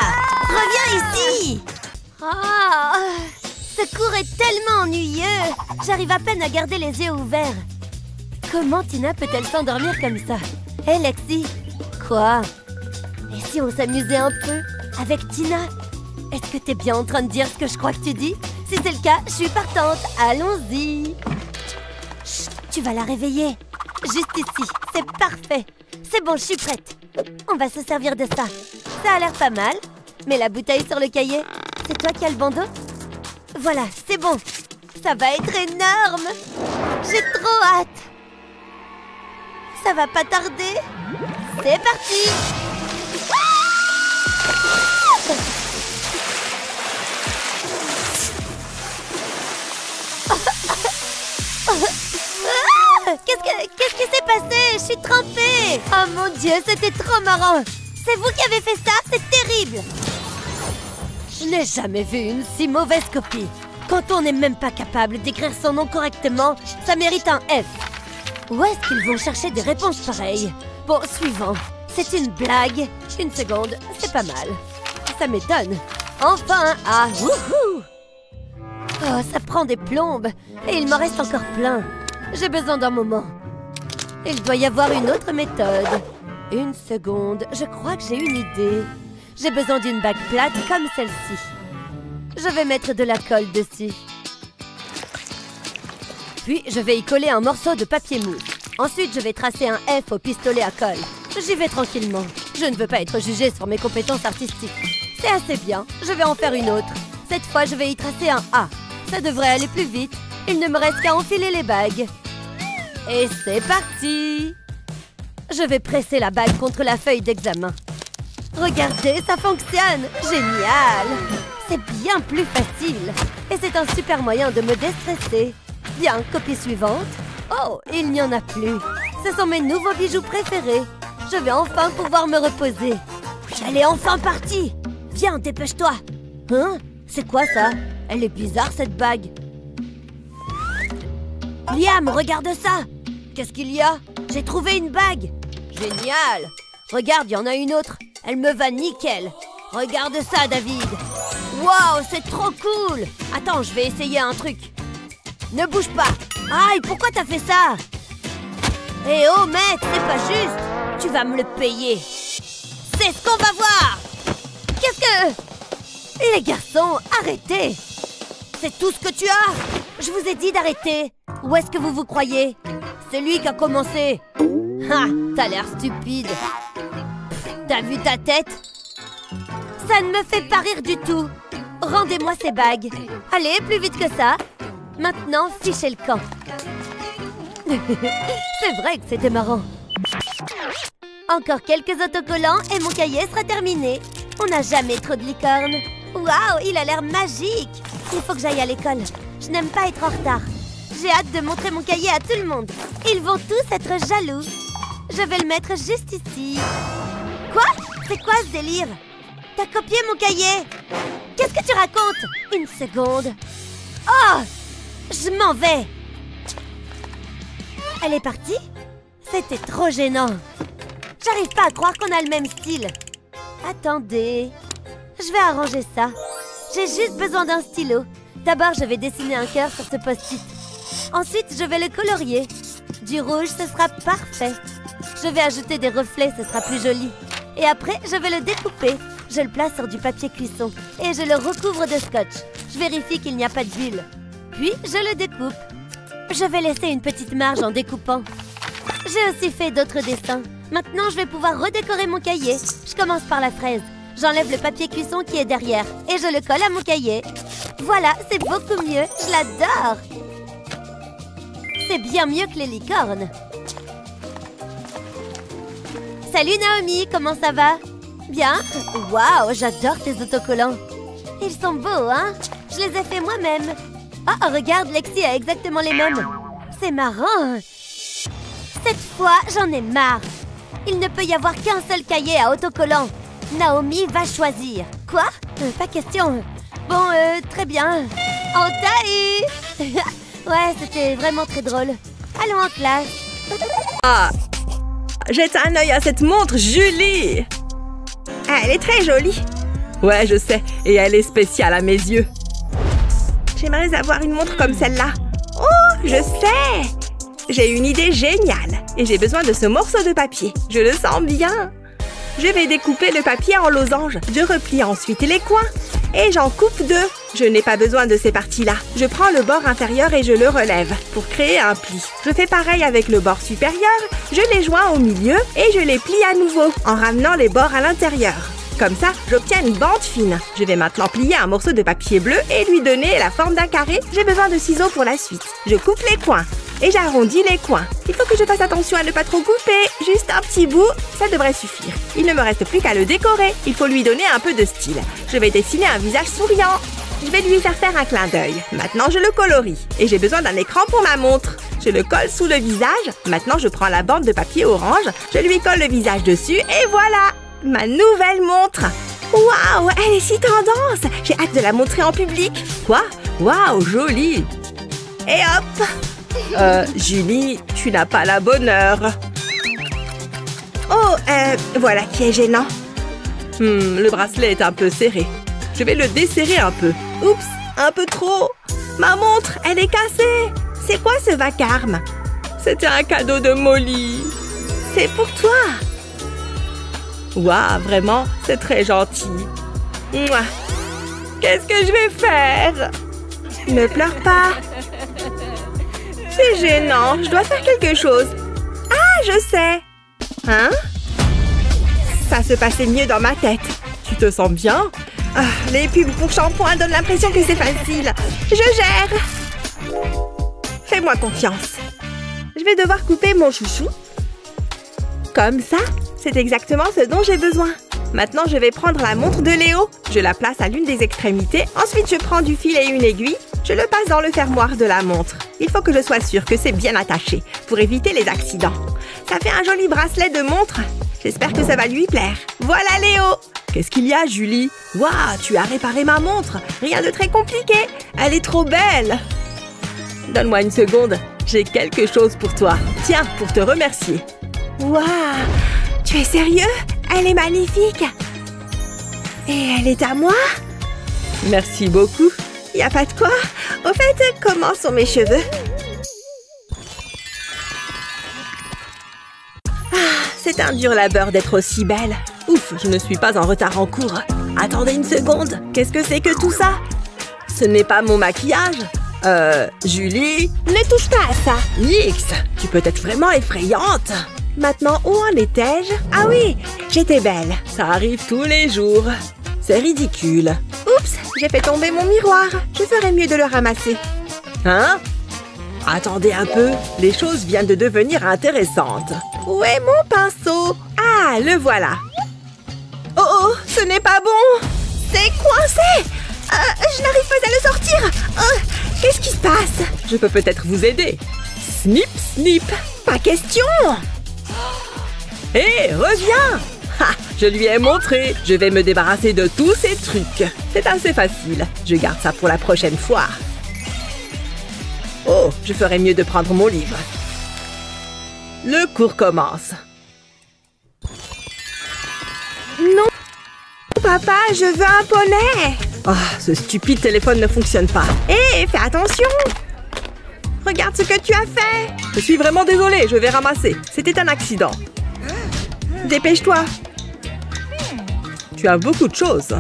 Reviens ici! Oh, ce cours est tellement ennuyeux! J'arrive à peine à garder les yeux ouverts. Comment Tina peut-elle s'endormir comme ça? Hé, Lexi! Quoi? Et si on s'amusait un peu avec Tina? Est-ce que t'es bien en train de dire ce que je crois que tu dis? Si c'est le cas, je suis partante. Allons-y! Chut, tu vas la réveiller. Juste ici, c'est parfait. C'est bon, je suis prête. On va se servir de ça. Ça a l'air pas mal. Mets la bouteille sur le cahier. C'est toi qui as le bandeau? Voilà, c'est bon. Ça va être énorme. J'ai trop hâte. Ça va pas tarder. C'est parti. Qu'est-ce que qu'est-ce qui s'est passé? Je suis trempée. Oh mon Dieu, c'était trop marrant. C'est vous qui avez fait ça? C'est terrible. Je n'ai jamais vu une si mauvaise copie. Quand on n'est même pas capable d'écrire son nom correctement, ça mérite un F. Où est-ce qu'ils vont chercher des réponses pareilles? Bon, suivant. C'est une blague. Une seconde, c'est pas mal. Ça m'étonne. Enfin un A. Wouhou! Oh, ça prend des plombes. Et il m'en reste encore plein. J'ai besoin d'un moment. Il doit y avoir une autre méthode. Une seconde, je crois que j'ai une idée. J'ai besoin d'une bague plate comme celle-ci. Je vais mettre de la colle dessus. Puis, je vais y coller un morceau de papier mousse. Ensuite, je vais tracer un F au pistolet à colle. J'y vais tranquillement. Je ne veux pas être jugée sur mes compétences artistiques. C'est assez bien. Je vais en faire une autre. Cette fois, je vais y tracer un A. Ça devrait aller plus vite. Il ne me reste qu'à enfiler les bagues. Et c'est parti! Je vais presser la bague contre la feuille d'examen. Regardez, ça fonctionne! Génial! C'est bien plus facile. Et c'est un super moyen de me déstresser. Bien, copie suivante. Oh, il n'y en a plus. Ce sont mes nouveaux bijoux préférés. Je vais enfin pouvoir me reposer. Elle est enfin partie! Viens, dépêche-toi! Hein? C'est quoi ça? Elle est bizarre, cette bague. Liam, regarde ça! Qu'est-ce qu'il y a? J'ai trouvé une bague! Génial! Regarde, il y en a une autre. Elle me va nickel. Regarde ça, David. Waouh, c'est trop cool! Attends, je vais essayer un truc. Ne bouge pas! Aïe, pourquoi t'as fait ça? Eh oh, mec, c'est pas juste! Tu vas me le payer. C'est ce qu'on va voir! Qu'est-ce que... Les garçons, arrêtez! C'est tout ce que tu as? Je vous ai dit d'arrêter. Où est-ce que vous vous croyez? C'est lui qui a commencé. Ha! T'as l'air stupide. T'as vu ta tête? Ça ne me fait pas rire du tout. Rendez-moi ces bagues. Allez, plus vite que ça. Maintenant, fichez le camp. C'est vrai que c'était marrant. Encore quelques autocollants et mon cahier sera terminé. On n'a jamais trop de licorne. Waouh, il a l'air magique. Il faut que j'aille à l'école. Je n'aime pas être en retard. J'ai hâte de montrer mon cahier à tout le monde. Ils vont tous être jaloux. Je vais le mettre juste ici. Quoi? C'est quoi ce délire? T'as copié mon cahier? Qu'est-ce que tu racontes? Une seconde. Oh! Je m'en vais. Elle est partie? C'était trop gênant. J'arrive pas à croire qu'on a le même style. Attendez. Je vais arranger ça. J'ai juste besoin d'un stylo. D'abord, je vais dessiner un cœur sur ce post-it. Ensuite, je vais le colorier. Du rouge, ce sera parfait. Je vais ajouter des reflets, ce sera plus joli. Et après, je vais le découper. Je le place sur du papier cuisson. Et je le recouvre de scotch. Je vérifie qu'il n'y a pas de bulles. Puis, je le découpe. Je vais laisser une petite marge en découpant. J'ai aussi fait d'autres dessins. Maintenant, je vais pouvoir redécorer mon cahier. Je commence par la fraise. J'enlève le papier cuisson qui est derrière. Et je le colle à mon cahier. Voilà, c'est beaucoup mieux. Je l'adore. C'est bien mieux que les licornes. Salut Naomi, comment ça va? Bien? Waouh, j'adore tes autocollants. Ils sont beaux, hein? Je les ai faits moi-même. Oh, regarde, Lexi a exactement les mêmes. C'est marrant. Cette fois, j'en ai marre. Il ne peut y avoir qu'un seul cahier à autocollants. Naomi va choisir. Quoi? euh, Pas question. Bon, euh, très bien. En taille. Ouais, c'était vraiment très drôle. Allons en classe. Ah! Jette un œil à cette montre, Julie! Ah, elle est très jolie. Ouais, je sais, et elle est spéciale à mes yeux. J'aimerais avoir une montre comme celle-là. Oh, je sais! J'ai une idée géniale et j'ai besoin de ce morceau de papier. Je le sens bien. Je vais découper le papier en losanges. Je replie ensuite les coins et j'en coupe deux. Je n'ai pas besoin de ces parties-là. Je prends le bord inférieur et je le relève pour créer un pli. Je fais pareil avec le bord supérieur. Je les joins au milieu et je les plie à nouveau en ramenant les bords à l'intérieur. Comme ça, j'obtiens une bande fine. Je vais maintenant plier un morceau de papier bleu et lui donner la forme d'un carré. J'ai besoin de ciseaux pour la suite. Je coupe les coins et j'arrondis les coins. Il faut que je fasse attention à ne pas trop couper. Juste un petit bout, ça devrait suffire. Il ne me reste plus qu'à le décorer. Il faut lui donner un peu de style. Je vais dessiner un visage souriant. Je vais lui faire faire un clin d'œil. Maintenant, je le colorie. Et j'ai besoin d'un écran pour ma montre. Je le colle sous le visage. Maintenant, je prends la bande de papier orange. Je lui colle le visage dessus et voilà! Ma nouvelle montre! Waouh, elle est si tendance! J'ai hâte de la montrer en public! Quoi? Waouh, jolie! Et hop! Euh, Julie, tu n'as pas la bonne heure. Oh, euh, voilà qui est gênant. Hmm, le bracelet est un peu serré. Je vais le desserrer un peu. Oups, un peu trop! Ma montre, elle est cassée! C'est quoi ce vacarme? C'était un cadeau de Molly. C'est pour toi! Waouh, vraiment, c'est très gentil. Mouah. Qu'est-ce que je vais faire? Ne pleure pas. C'est gênant, je dois faire quelque chose. Ah, je sais. Hein? Ça se passait mieux dans ma tête. Tu te sens bien? Ah, les pubs pour shampoing donnent l'impression que c'est facile. Je gère. Fais-moi confiance. Je vais devoir couper mon chouchou. Comme ça. C'est exactement ce dont j'ai besoin. Maintenant, je vais prendre la montre de Léo. Je la place à l'une des extrémités. Ensuite, je prends du fil et une aiguille. Je le passe dans le fermoir de la montre. Il faut que je sois sûre que c'est bien attaché pour éviter les accidents. Ça fait un joli bracelet de montre. J'espère que ça va lui plaire. Voilà Léo! Qu'est-ce qu'il y a, Julie? Waouh, tu as réparé ma montre. Rien de très compliqué. Elle est trop belle. Donne-moi une seconde. J'ai quelque chose pour toi. Tiens, pour te remercier. Waouh! Tu es sérieux? Elle est magnifique! Et elle est à moi? Merci beaucoup. Y a pas de quoi. Au fait, comment sont mes cheveux? Ah, c'est un dur labeur d'être aussi belle. Ouf, je ne suis pas en retard en cours. Attendez une seconde. Qu'est-ce que c'est que tout ça? Ce n'est pas mon maquillage? Euh, Julie? Ne touche pas à ça. Nix, tu peux être vraiment effrayante. Maintenant, où en étais-je? Ah oui, j'étais belle. Ça arrive tous les jours. C'est ridicule. Oups, j'ai fait tomber mon miroir. Je ferais mieux de le ramasser. Hein? Attendez un peu. Les choses viennent de devenir intéressantes. Où est mon pinceau? Ah, le voilà. Oh oh, ce n'est pas bon. C'est coincé. Euh, je n'arrive pas à le sortir. Euh, Qu'est-ce qui se passe? Je peux peut-être vous aider. Snip, snip. Pas question. Hé, hey, reviens! Ha! Je lui ai montré. Je vais me débarrasser de tous ces trucs. C'est assez facile. Je garde ça pour la prochaine fois. Oh, je ferais mieux de prendre mon livre. Le cours commence. Non, papa, je veux un poney. Oh, ce stupide téléphone ne fonctionne pas. Hé, hey, fais attention! Regarde ce que tu as fait. Je suis vraiment désolée, je vais ramasser. C'était un accident. Dépêche-toi. Tu as beaucoup de choses.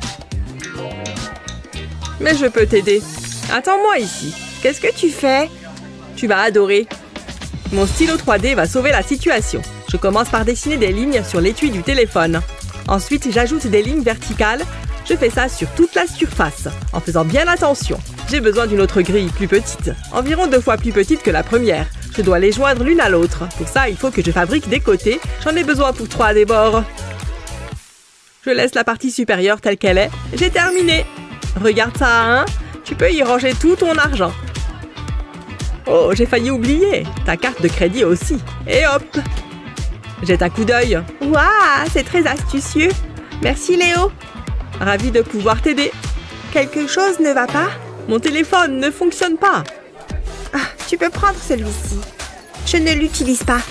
Mais je peux t'aider. Attends-moi ici. Qu'est-ce que tu fais? Tu vas adorer. Mon stylo trois D va sauver la situation. Je commence par dessiner des lignes sur l'étui du téléphone. Ensuite, j'ajoute des lignes verticales. Je fais ça sur toute la surface, en faisant bien attention. J'ai besoin d'une autre grille plus petite, environ deux fois plus petite que la première. Je dois les joindre l'une à l'autre. Pour ça, il faut que je fabrique des côtés. J'en ai besoin pour trois des bords. Je laisse la partie supérieure telle qu'elle est. J'ai terminé. Regarde ça, hein? Tu peux y ranger tout ton argent. Oh, j'ai failli oublier. Ta carte de crédit aussi. Et hop! Jette un coup d'œil. Waouh, c'est très astucieux. Merci Léo. Ravi de pouvoir t'aider. Quelque chose ne va pas? Mon téléphone ne fonctionne pas. Ah, tu peux prendre celui-ci. Je ne l'utilise pas.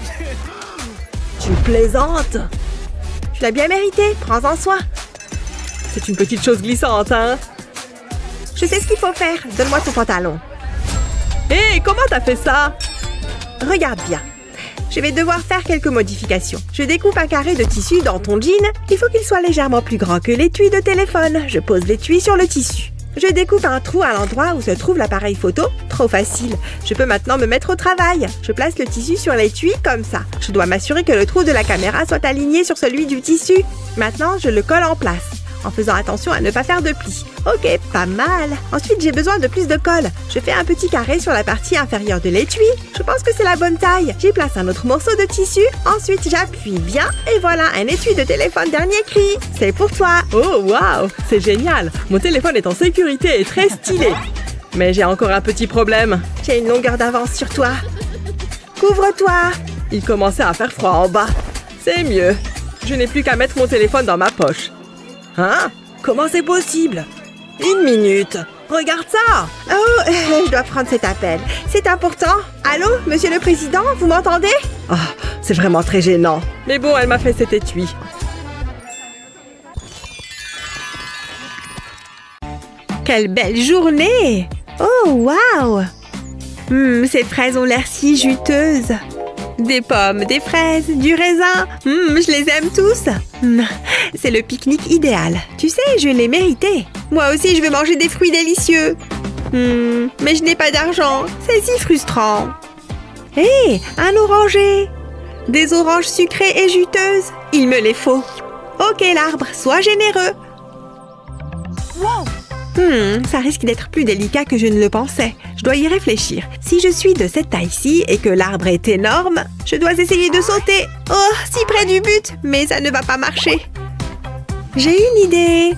Tu plaisantes? Tu l'as bien mérité, prends-en soin. C'est une petite chose glissante, hein? Je sais ce qu'il faut faire. Donne-moi ton pantalon. Hé, hey, comment t'as fait ça? Regarde bien. Je vais devoir faire quelques modifications. Je découpe un carré de tissu dans ton jean. Il faut qu'il soit légèrement plus grand que l'étui de téléphone. Je pose l'étui sur le tissu. Je découpe un trou à l'endroit où se trouve l'appareil photo. Trop facile. Je peux maintenant me mettre au travail. Je place le tissu sur l'étui comme ça. Je dois m'assurer que le trou de la caméra soit aligné sur celui du tissu. Maintenant, je le colle en place, en faisant attention à ne pas faire de plis. Ok, pas mal. Ensuite, j'ai besoin de plus de colle. Je fais un petit carré sur la partie inférieure de l'étui. Je pense que c'est la bonne taille. J'y place un autre morceau de tissu. Ensuite, j'appuie bien et voilà un étui de téléphone dernier cri. C'est pour toi. Oh, waouh, c'est génial. Mon téléphone est en sécurité et très stylé. Mais j'ai encore un petit problème. J'ai une longueur d'avance sur toi. Couvre-toi. Il commençait à faire froid en bas. C'est mieux. Je n'ai plus qu'à mettre mon téléphone dans ma poche. Hein? Comment c'est possible? Une minute. Regarde ça. Oh, euh, je dois prendre cet appel. C'est important. Allô, monsieur le président, vous m'entendez? Oh, c'est vraiment très gênant. Mais bon, elle m'a fait cet étui. Quelle belle journée! Oh, waouh! Hum, ces fraises ont l'air si juteuses. Des pommes, des fraises, du raisin. Hum, je les aime tous. Hum, c'est le pique-nique idéal. Tu sais, je l'ai mérité. Moi aussi, je veux manger des fruits délicieux. Hum, mais je n'ai pas d'argent. C'est si frustrant. Hé, hey, un oranger. Des oranges sucrées et juteuses. Il me les faut. Ok, l'arbre, sois généreux. Wow! Hmm, ça risque d'être plus délicat que je ne le pensais. Je dois y réfléchir. Si je suis de cette taille-ci et que l'arbre est énorme, je dois essayer de sauter. Oh, si près du but, mais ça ne va pas marcher. J'ai une idée.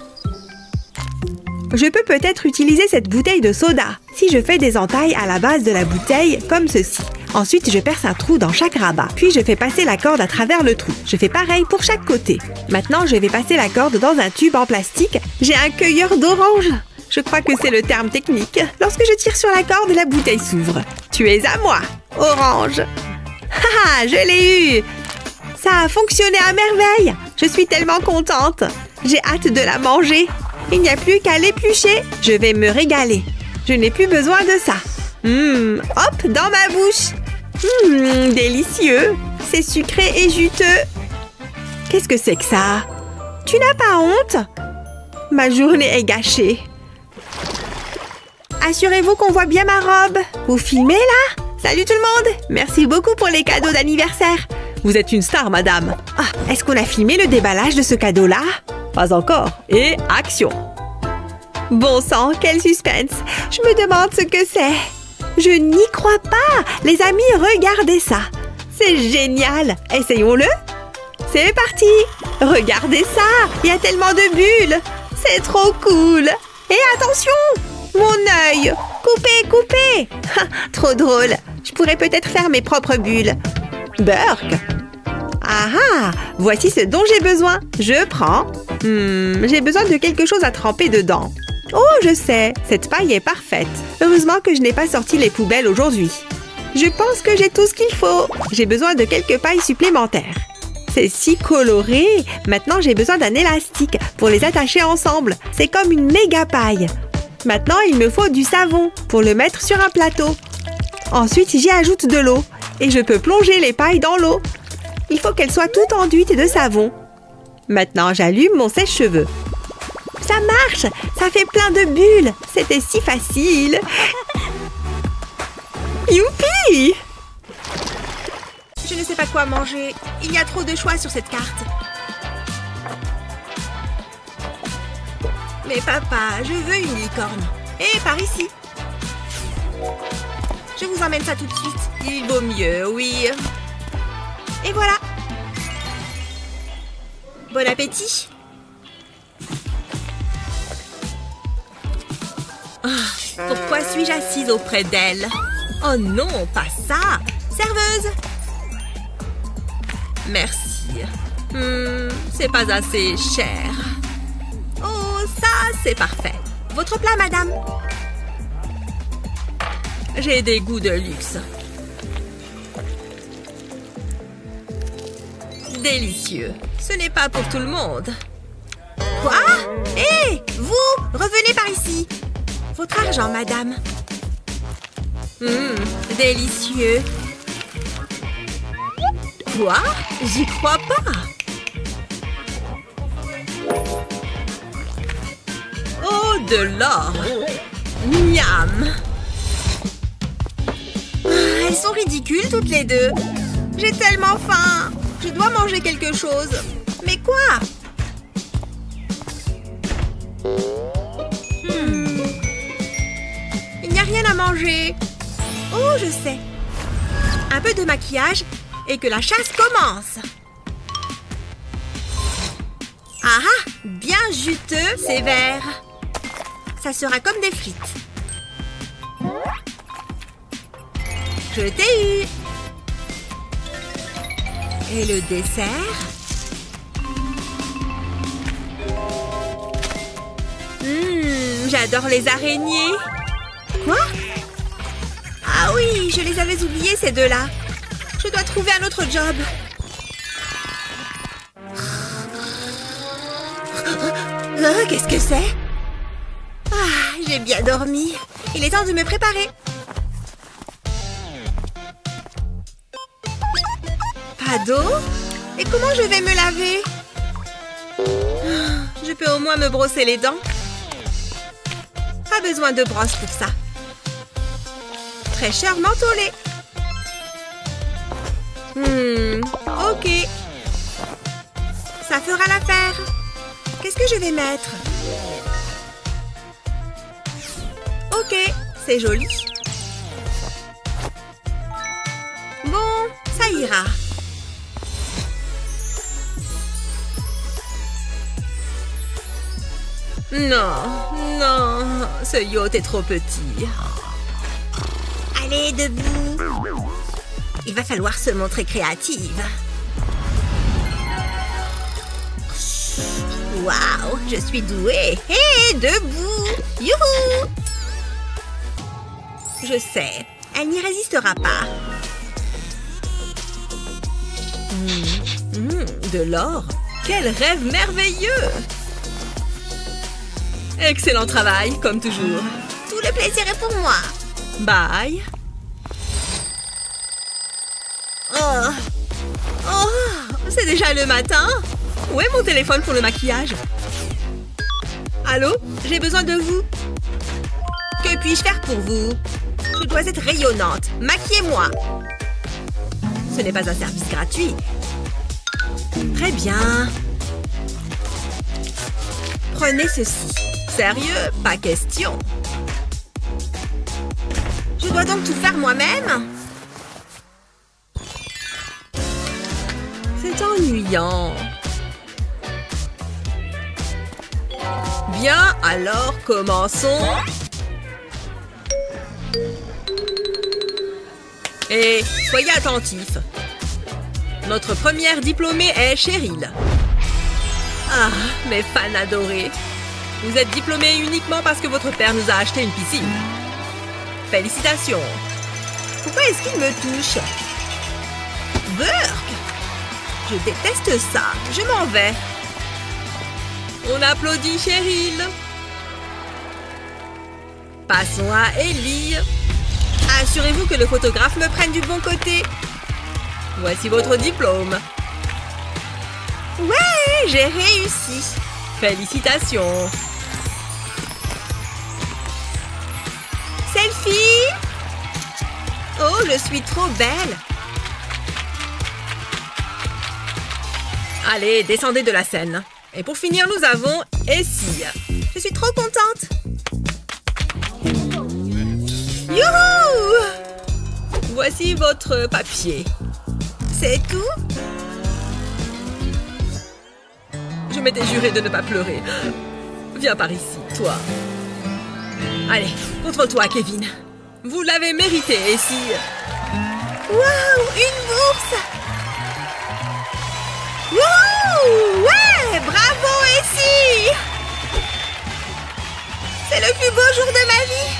Je peux peut-être utiliser cette bouteille de soda. Si je fais des entailles à la base de la bouteille, comme ceci. Ensuite, je perce un trou dans chaque rabat. Puis, je fais passer la corde à travers le trou. Je fais pareil pour chaque côté. Maintenant, je vais passer la corde dans un tube en plastique. J'ai un cueilleur d'oranges. Je crois que c'est le terme technique. Lorsque je tire sur la corde, la bouteille s'ouvre. Tu es à moi, orange. Haha, je l'ai eu. Ça a fonctionné à merveille. Je suis tellement contente. J'ai hâte de la manger. Il n'y a plus qu'à l'éplucher. Je vais me régaler. Je n'ai plus besoin de ça. Hum, hop, dans ma bouche. Hum, délicieux. C'est sucré et juteux. Qu'est-ce que c'est que ça? Tu n'as pas honte? Ma journée est gâchée. Assurez-vous qu'on voit bien ma robe. Vous filmez là? Salut tout le monde. Merci beaucoup pour les cadeaux d'anniversaire. Vous êtes une star, madame. Ah, est-ce qu'on a filmé le déballage de ce cadeau-là? Pas encore. Et action. Bon sang, quel suspense. Je me demande ce que c'est. Je n'y crois pas. Les amis, regardez ça. C'est génial. Essayons-le. C'est parti. Regardez ça. Il y a tellement de bulles. C'est trop cool. Et attention, mon œil. Coupé, coupé. Ha, trop drôle. Je pourrais peut-être faire mes propres bulles. Burk. Ah ah, voici ce dont j'ai besoin. Je prends. Hmm, j'ai besoin de quelque chose à tremper dedans. Oh, je sais, cette paille est parfaite. Heureusement que je n'ai pas sorti les poubelles aujourd'hui. Je pense que j'ai tout ce qu'il faut. J'ai besoin de quelques pailles supplémentaires. C'est si coloré. Maintenant, j'ai besoin d'un élastique pour les attacher ensemble. C'est comme une méga paille. Maintenant, il me faut du savon pour le mettre sur un plateau. Ensuite, j'y ajoute de l'eau et je peux plonger les pailles dans l'eau. Il faut qu'elles soient toutes enduites de savon. Maintenant, j'allume mon sèche-cheveux. Ça marche! Ça fait plein de bulles! C'était si facile! Youpi! Je ne sais pas quoi manger. Il y a trop de choix sur cette carte. Mais papa, je veux une licorne. Et par ici. Je vous emmène ça tout de suite. Il vaut mieux, oui. Et voilà. Bon appétit. Oh, pourquoi suis-je assise auprès d'elle? Oh non, pas ça! Serveuse! Merci. Hmm, c'est pas assez cher. Oh, ça, c'est parfait. Votre plat, madame? J'ai des goûts de luxe. Délicieux. Ce n'est pas pour tout le monde. Quoi? Hé, vous, revenez par ici. Votre argent, madame. Hum, délicieux. Quoi? J'y crois pas. Oh, de l'or. Miam. Elles sont ridicules toutes les deux. J'ai tellement faim. Je dois manger quelque chose. Mais quoi? Hmm. Il n'y a rien à manger. Oh, je sais. Un peu de maquillage et que la chasse commence. Ah ah, bien juteux, c'est vert. Ça sera comme des frites. Je t'ai eu. Et le dessert? Mmh, j'adore les araignées. Quoi? Ah oui, je les avais oubliés ces deux-là. Je dois trouver un autre job. Oh, qu'est-ce que c'est? Ah, j'ai bien dormi. Il est temps de me préparer. Pas d'eau? Et comment je vais me laver? Je peux au moins me brosser les dents. Pas besoin de brosse pour ça. Fraîcheur mentholée. Hmm, ok. Ça fera l'affaire. Qu'est-ce que je vais mettre? Ok, c'est joli. Bon, ça ira. Non, non, ce yacht est trop petit. Allez, debout. Il va falloir se montrer créative. Waouh, je suis douée. Hé, hey, debout. Youhou. Je sais, elle n'y résistera pas. Mmh, mmh, de l'or. Quel rêve merveilleux. Excellent travail, comme toujours. Tout le plaisir est pour moi. Bye. Oh, oh, c'est déjà le matin. Où est mon téléphone pour le maquillage? Allô? J'ai besoin de vous. Que puis-je faire pour vous? Je dois être rayonnante. Maquillez-moi. Ce n'est pas un service gratuit. Très bien. Prenez ceci. Sérieux? Pas question. Je dois donc tout faire moi-même? C'est ennuyant. Bien, alors commençons. Et soyez attentifs. Notre première diplômée est Cheryl. Ah, mes fans adorés. Vous êtes diplômée uniquement parce que votre père nous a acheté une piscine. Félicitations. Pourquoi est-ce qu'il me touche? Burk! Je déteste ça. Je m'en vais. On applaudit Cheryl. Passons à Ellie. Assurez-vous que le photographe me prenne du bon côté. Voici votre diplôme. Ouais, j'ai réussi. Félicitations. Selfie. Oh, je suis trop belle. Allez, descendez de la scène. Et pour finir, nous avons Essie. Je suis trop contente. Youhou! Voici votre papier. C'est tout? Je m'étais juré de ne pas pleurer. Viens par ici, toi. Allez, contre-toi, Kevin. Vous l'avez mérité, Essie. Waouh, une bourse! Wouhou! Ouais! Bravo, Essie! C'est le plus beau jour de ma vie!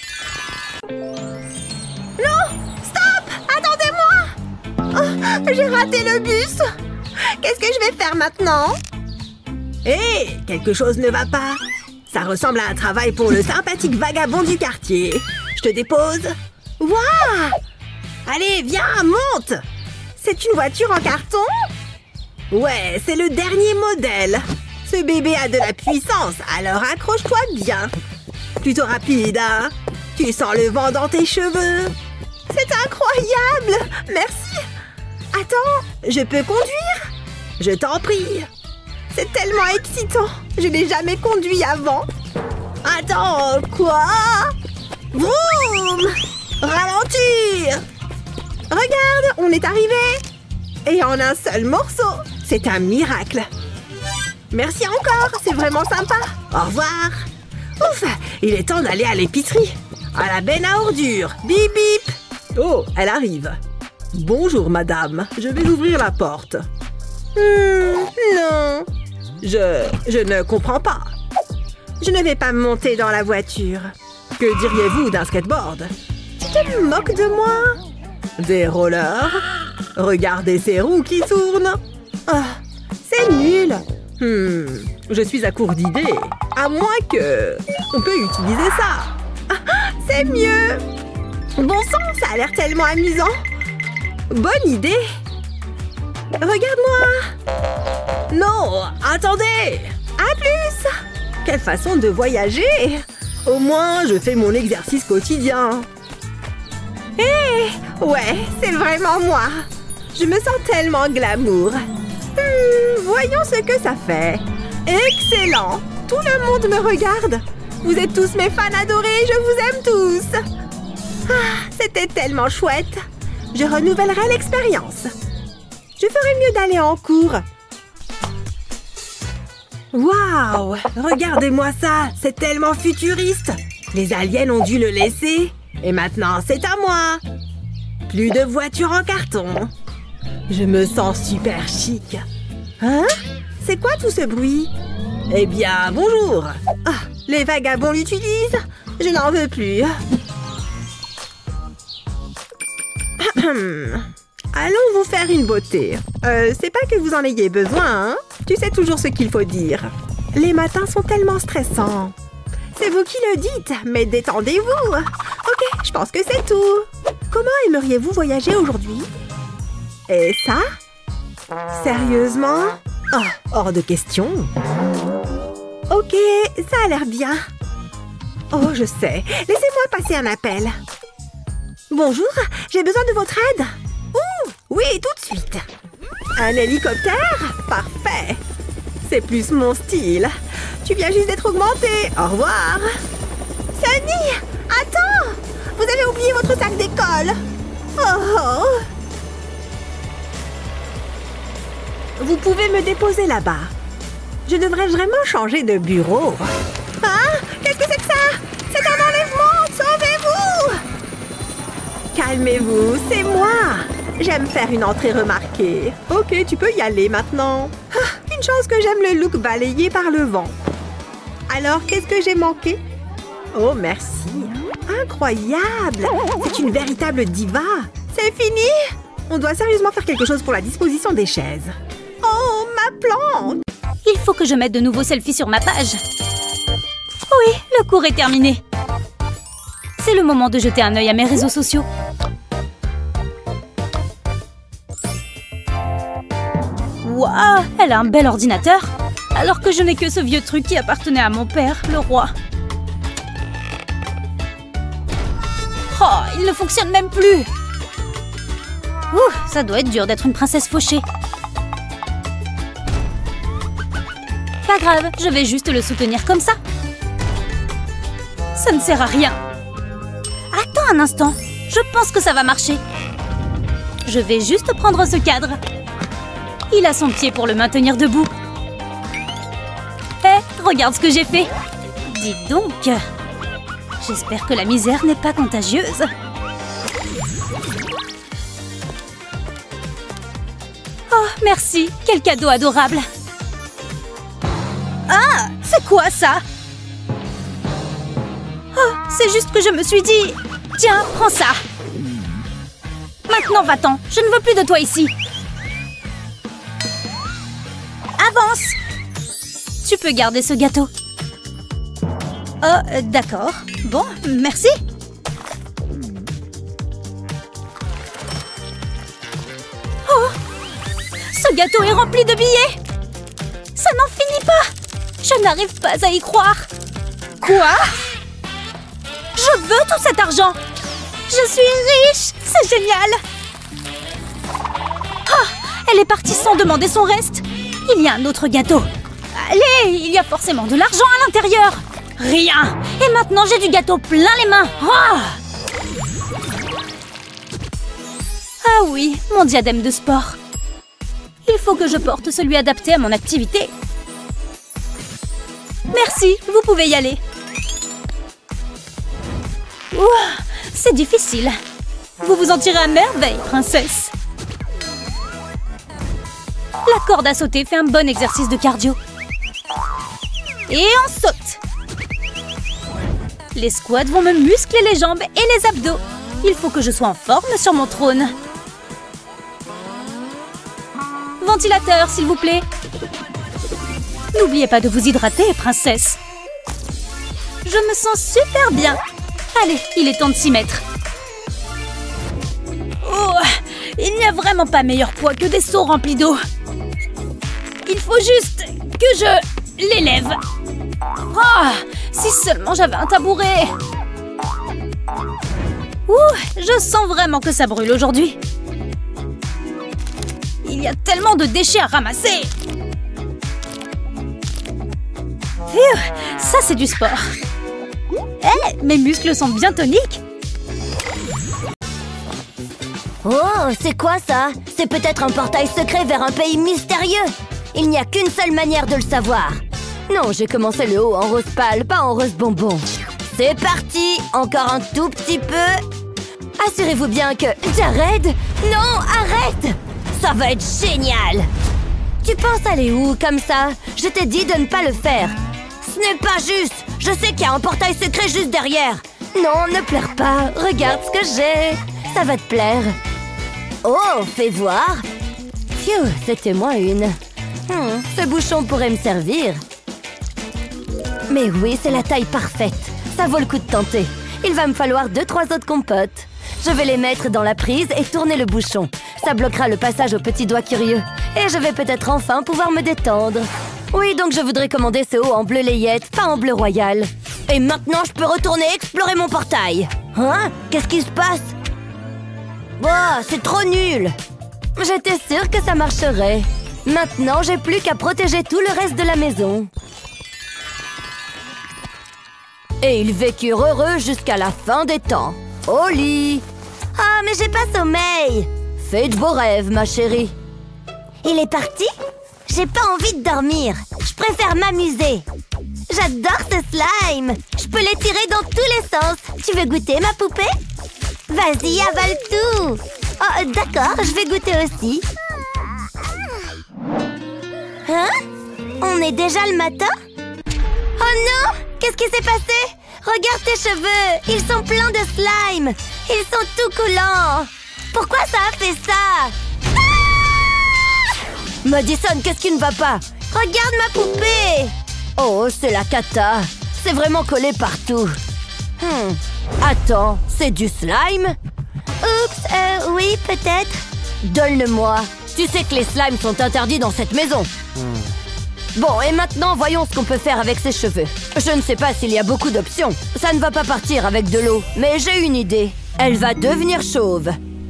Non! Stop! Attendez-moi! Oh, j'ai raté le bus! Qu'est-ce que je vais faire maintenant? Hé, hey, quelque chose ne va pas. Ça ressemble à un travail pour le sympathique vagabond du quartier. Je te dépose. Waouh! Allez, viens, monte! C'est une voiture en carton? Ouais, c'est le dernier modèle. Ce bébé a de la puissance, alors accroche-toi bien. Plutôt rapide, hein? Tu sens le vent dans tes cheveux. C'est incroyable! Merci! Attends, je peux conduire? Je t'en prie. C'est tellement excitant. Je n'ai jamais conduit avant. Attends, quoi? Vroom! Ralentir! Regarde, on est arrivé. Et en un seul morceau. C'est un miracle. Merci encore, c'est vraiment sympa. Au revoir. Ouf, il est temps d'aller à l'épicerie. À la benne à ordures. Bip bip. Oh, elle arrive. Bonjour, madame. Je vais ouvrir la porte. Hmm, non. Je... je ne comprends pas. Je ne vais pas monter dans la voiture. Que diriez-vous d'un skateboard? Tu te moques de moi? Des rollers? Regardez ces roues qui tournent. Oh, c'est nul. Hmm, je suis à court d'idées. À moins que... on peut utiliser ça. Ah, c'est mieux. Bon sang, ça a l'air tellement amusant. Bonne idée. Regarde-moi. Non, attendez. À plus. Quelle façon de voyager. Au moins, je fais mon exercice quotidien. Hé, hey, ouais, c'est vraiment moi. Je me sens tellement glamour. Hmm, voyons ce que ça fait. Excellent. Tout le monde me regarde. Vous êtes tous mes fans adorés, je vous aime tous. Ah, c'était tellement chouette. Je renouvellerai l'expérience. Je ferais mieux d'aller en cours. Waouh! Regardez-moi ça, c'est tellement futuriste. Les aliens ont dû le laisser. Et maintenant, c'est à moi. Plus de voitures en carton. Je me sens super chic. Hein? C'est quoi tout ce bruit? Eh bien, bonjour. Ah, les vagabonds l'utilisent. Je n'en veux plus. Allons vous faire une beauté. Euh, c'est pas que vous en ayez besoin, hein? Tu sais toujours ce qu'il faut dire. Les matins sont tellement stressants. C'est vous qui le dites, mais détendez-vous. Ok, je pense que c'est tout. Comment aimeriez-vous voyager aujourd'hui? Et ça? Sérieusement? Oh, hors de question. Ok, ça a l'air bien. Oh, je sais. Laissez-moi passer un appel. Bonjour, j'ai besoin de votre aide. Ouh, oui, tout de suite. Un hélicoptère? Parfait. C'est plus mon style. Tu viens juste d'être augmenté. Au revoir. Sunny, attends. Vous avez oublié votre sac d'école. Oh, oh. Vous pouvez me déposer là-bas. Je devrais vraiment changer de bureau. Hein? Qu'est-ce que c'est que ça? C'est un enlèvement! Sauvez-vous! Calmez-vous, c'est moi. J'aime faire une entrée remarquée. Ok, tu peux y aller maintenant. Ah, une chance que j'aime le look balayé par le vent. Alors, qu'est-ce que j'ai manqué? Oh, merci. Incroyable! C'est une véritable diva. C'est fini? On doit sérieusement faire quelque chose pour la disposition des chaises. Oh, ma plante! Il faut que je mette de nouveaux selfies sur ma page. Oui, le cours est terminé. C'est le moment de jeter un œil à mes réseaux sociaux. Waouh, elle a un bel ordinateur. Alors que je n'ai que ce vieux truc qui appartenait à mon père, le roi. Oh, il ne fonctionne même plus. Ouh, ça doit être dur d'être une princesse fauchée. Pas grave, je vais juste le soutenir comme ça. Ça ne sert à rien. Attends un instant, je pense que ça va marcher. Je vais juste prendre ce cadre. Il a son pied pour le maintenir debout. Hé, hey, regarde ce que j'ai fait. Dis donc. J'espère que la misère n'est pas contagieuse. Oh, merci. Quel cadeau adorable. Ah, c'est quoi ça? Oh, c'est juste que je me suis dit... Tiens, prends ça. Maintenant, va-t'en. Je ne veux plus de toi ici. avance! Tu peux garder ce gâteau. Oh, euh, d'accord. Bon, merci. Oh! Ce gâteau est rempli de billets! Ça n'en finit pas! Je n'arrive pas à y croire. Quoi? Je veux tout cet argent! Je suis riche! C'est génial! Ah! Elle est partie sans demander son reste. Il y a un autre gâteau. Allez, il y a forcément de l'argent à l'intérieur. Rien! Et maintenant, j'ai du gâteau plein les mains. Ah! Ah oui, mon diadème de sport. Il faut que je porte celui adapté à mon activité. Merci, vous pouvez y aller. Ouah, c'est difficile. Vous vous en tirez à merveille, princesse. La corde à sauter fait un bon exercice de cardio. Et on saute. Les squats vont me muscler les jambes et les abdos. Il faut que je sois en forme sur mon trône. Ventilateur, s'il vous plaît. N'oubliez pas de vous hydrater, princesse. Je me sens super bien. Allez, il est temps de s'y mettre. Oh, il n'y a vraiment pas meilleur poids que des seaux remplis d'eau. Il faut juste que je l'élève. Oh, si seulement j'avais un tabouret. Ouh, je sens vraiment que ça brûle aujourd'hui. Il y a tellement de déchets à ramasser. Phew, ça c'est du sport. Hé, hey, mes muscles sont bien toniques. Oh, c'est quoi ça? C'est peut-être un portail secret vers un pays mystérieux. Il n'y a qu'une seule manière de le savoir. Non, j'ai commencé le haut en rose pâle, pas en rose bonbon. C'est parti! Encore un tout petit peu. Assurez-vous bien que... Jared! Non, arrête! Ça va être génial! Tu penses aller où, comme ça? Je t'ai dit de ne pas le faire. Ce n'est pas juste! Je sais qu'il y a un portail secret juste derrière. Non, ne pleure pas. Regarde ce que j'ai. Ça va te plaire. Oh, fais voir. Phew, c'était moins une. Hmm, ce bouchon pourrait me servir. Mais oui, c'est la taille parfaite. Ça vaut le coup de tenter. Il va me falloir deux, trois autres compotes. Je vais les mettre dans la prise et tourner le bouchon. Ça bloquera le passage aux petits doigts curieux. Et je vais peut-être enfin pouvoir me détendre. Oui, donc je voudrais commander ce haut en bleu layette, pas en bleu royal. Et maintenant, je peux retourner explorer mon portail. Hein? Qu'est-ce qui se passe? Oh, c'est trop nul! J'étais sûre que ça marcherait. Maintenant, j'ai plus qu'à protéger tout le reste de la maison. Et ils vécurent heureux jusqu'à la fin des temps. Au lit! Ah, mais j'ai pas sommeil! Fais de beaux rêves, ma chérie. Il est parti? J'ai pas envie de dormir. Je préfère m'amuser. J'adore ce slime. Je peux l'étirer dans tous les sens. Tu veux goûter, ma poupée? Vas-y, avale tout. Oh, d'accord, je vais goûter aussi. Hein? On est déjà le matin? Oh non! Qu'est-ce qui s'est passé? Regarde tes cheveux. Ils sont pleins de slime. Ils sont tout collants. Pourquoi ça a fait ça? Madison, qu'est-ce qui ne va pas? Regarde ma poupée! Oh, c'est la cata. C'est vraiment collé partout. Hmm. Attends, c'est du slime? Oups, euh, oui, peut-être. Donne-le-moi. Tu sais que les slimes sont interdits dans cette maison. Hmm. Bon, et maintenant, voyons ce qu'on peut faire avec ses cheveux. Je ne sais pas s'il y a beaucoup d'options. Ça ne va pas partir avec de l'eau, mais j'ai une idée. Elle va devenir chauve.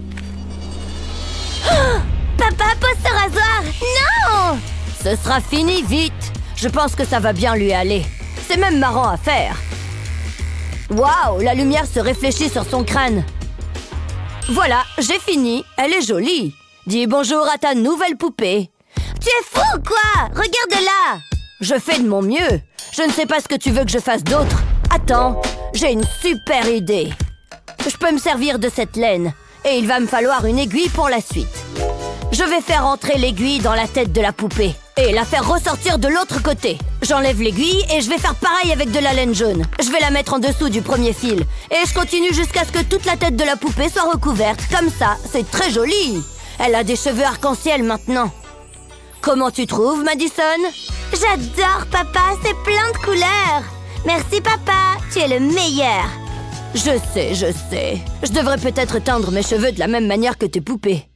Oh! Papa, pose ce rasoir! Non! Ce sera fini vite. Je pense que ça va bien lui aller. C'est même marrant à faire. Waouh, la lumière se réfléchit sur son crâne. Voilà, j'ai fini. Elle est jolie. Dis bonjour à ta nouvelle poupée. Tu es fou, quoi? Regarde-la! Je fais de mon mieux. Je ne sais pas ce que tu veux que je fasse d'autre. Attends, j'ai une super idée. Je peux me servir de cette laine. Et il va me falloir une aiguille pour la suite. Je vais faire entrer l'aiguille dans la tête de la poupée et la faire ressortir de l'autre côté. J'enlève l'aiguille et je vais faire pareil avec de la laine jaune. Je vais la mettre en dessous du premier fil. Et je continue jusqu'à ce que toute la tête de la poupée soit recouverte. Comme ça, c'est très joli. Elle a des cheveux arc-en-ciel maintenant. Comment tu trouves, Madison? J'adore, papa, c'est plein de couleurs. Merci, papa, tu es le meilleur. Je sais, je sais. Je devrais peut-être teindre mes cheveux de la même manière que tes poupées.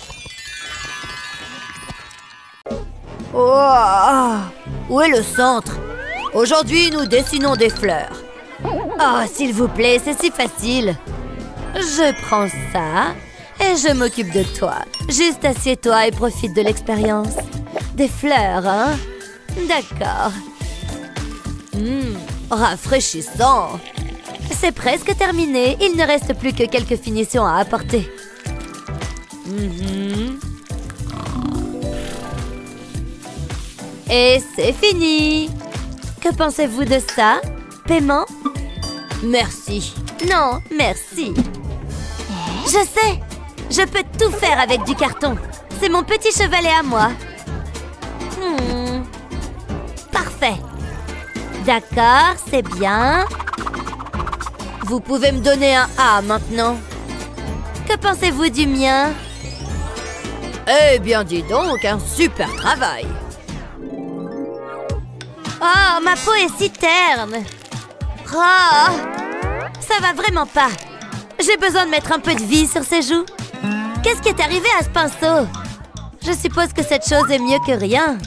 Oh, où est le centre? Aujourd'hui, nous dessinons des fleurs. Oh, s'il vous plaît, c'est si facile. Je prends ça et je m'occupe de toi. Juste assieds-toi et profite de l'expérience. Des fleurs, hein? D'accord. Hum, rafraîchissant. C'est presque terminé. Il ne reste plus que quelques finitions à apporter. Mm-hmm. Et c'est fini. Que pensez-vous de ça? Paiement? Merci. Non, merci. Je sais. Je peux tout faire avec du carton. C'est mon petit chevalet à moi. Hmm. Parfait. D'accord, c'est bien. Vous pouvez me donner un A maintenant. Que pensez-vous du mien? Eh bien, dis donc, un super travail. Oh, ma peau est si terne. Oh, ça va vraiment pas. J'ai besoin de mettre un peu de vie sur ses joues. Qu'est-ce qui est arrivé à ce pinceau? Je suppose que cette chose est mieux que rien.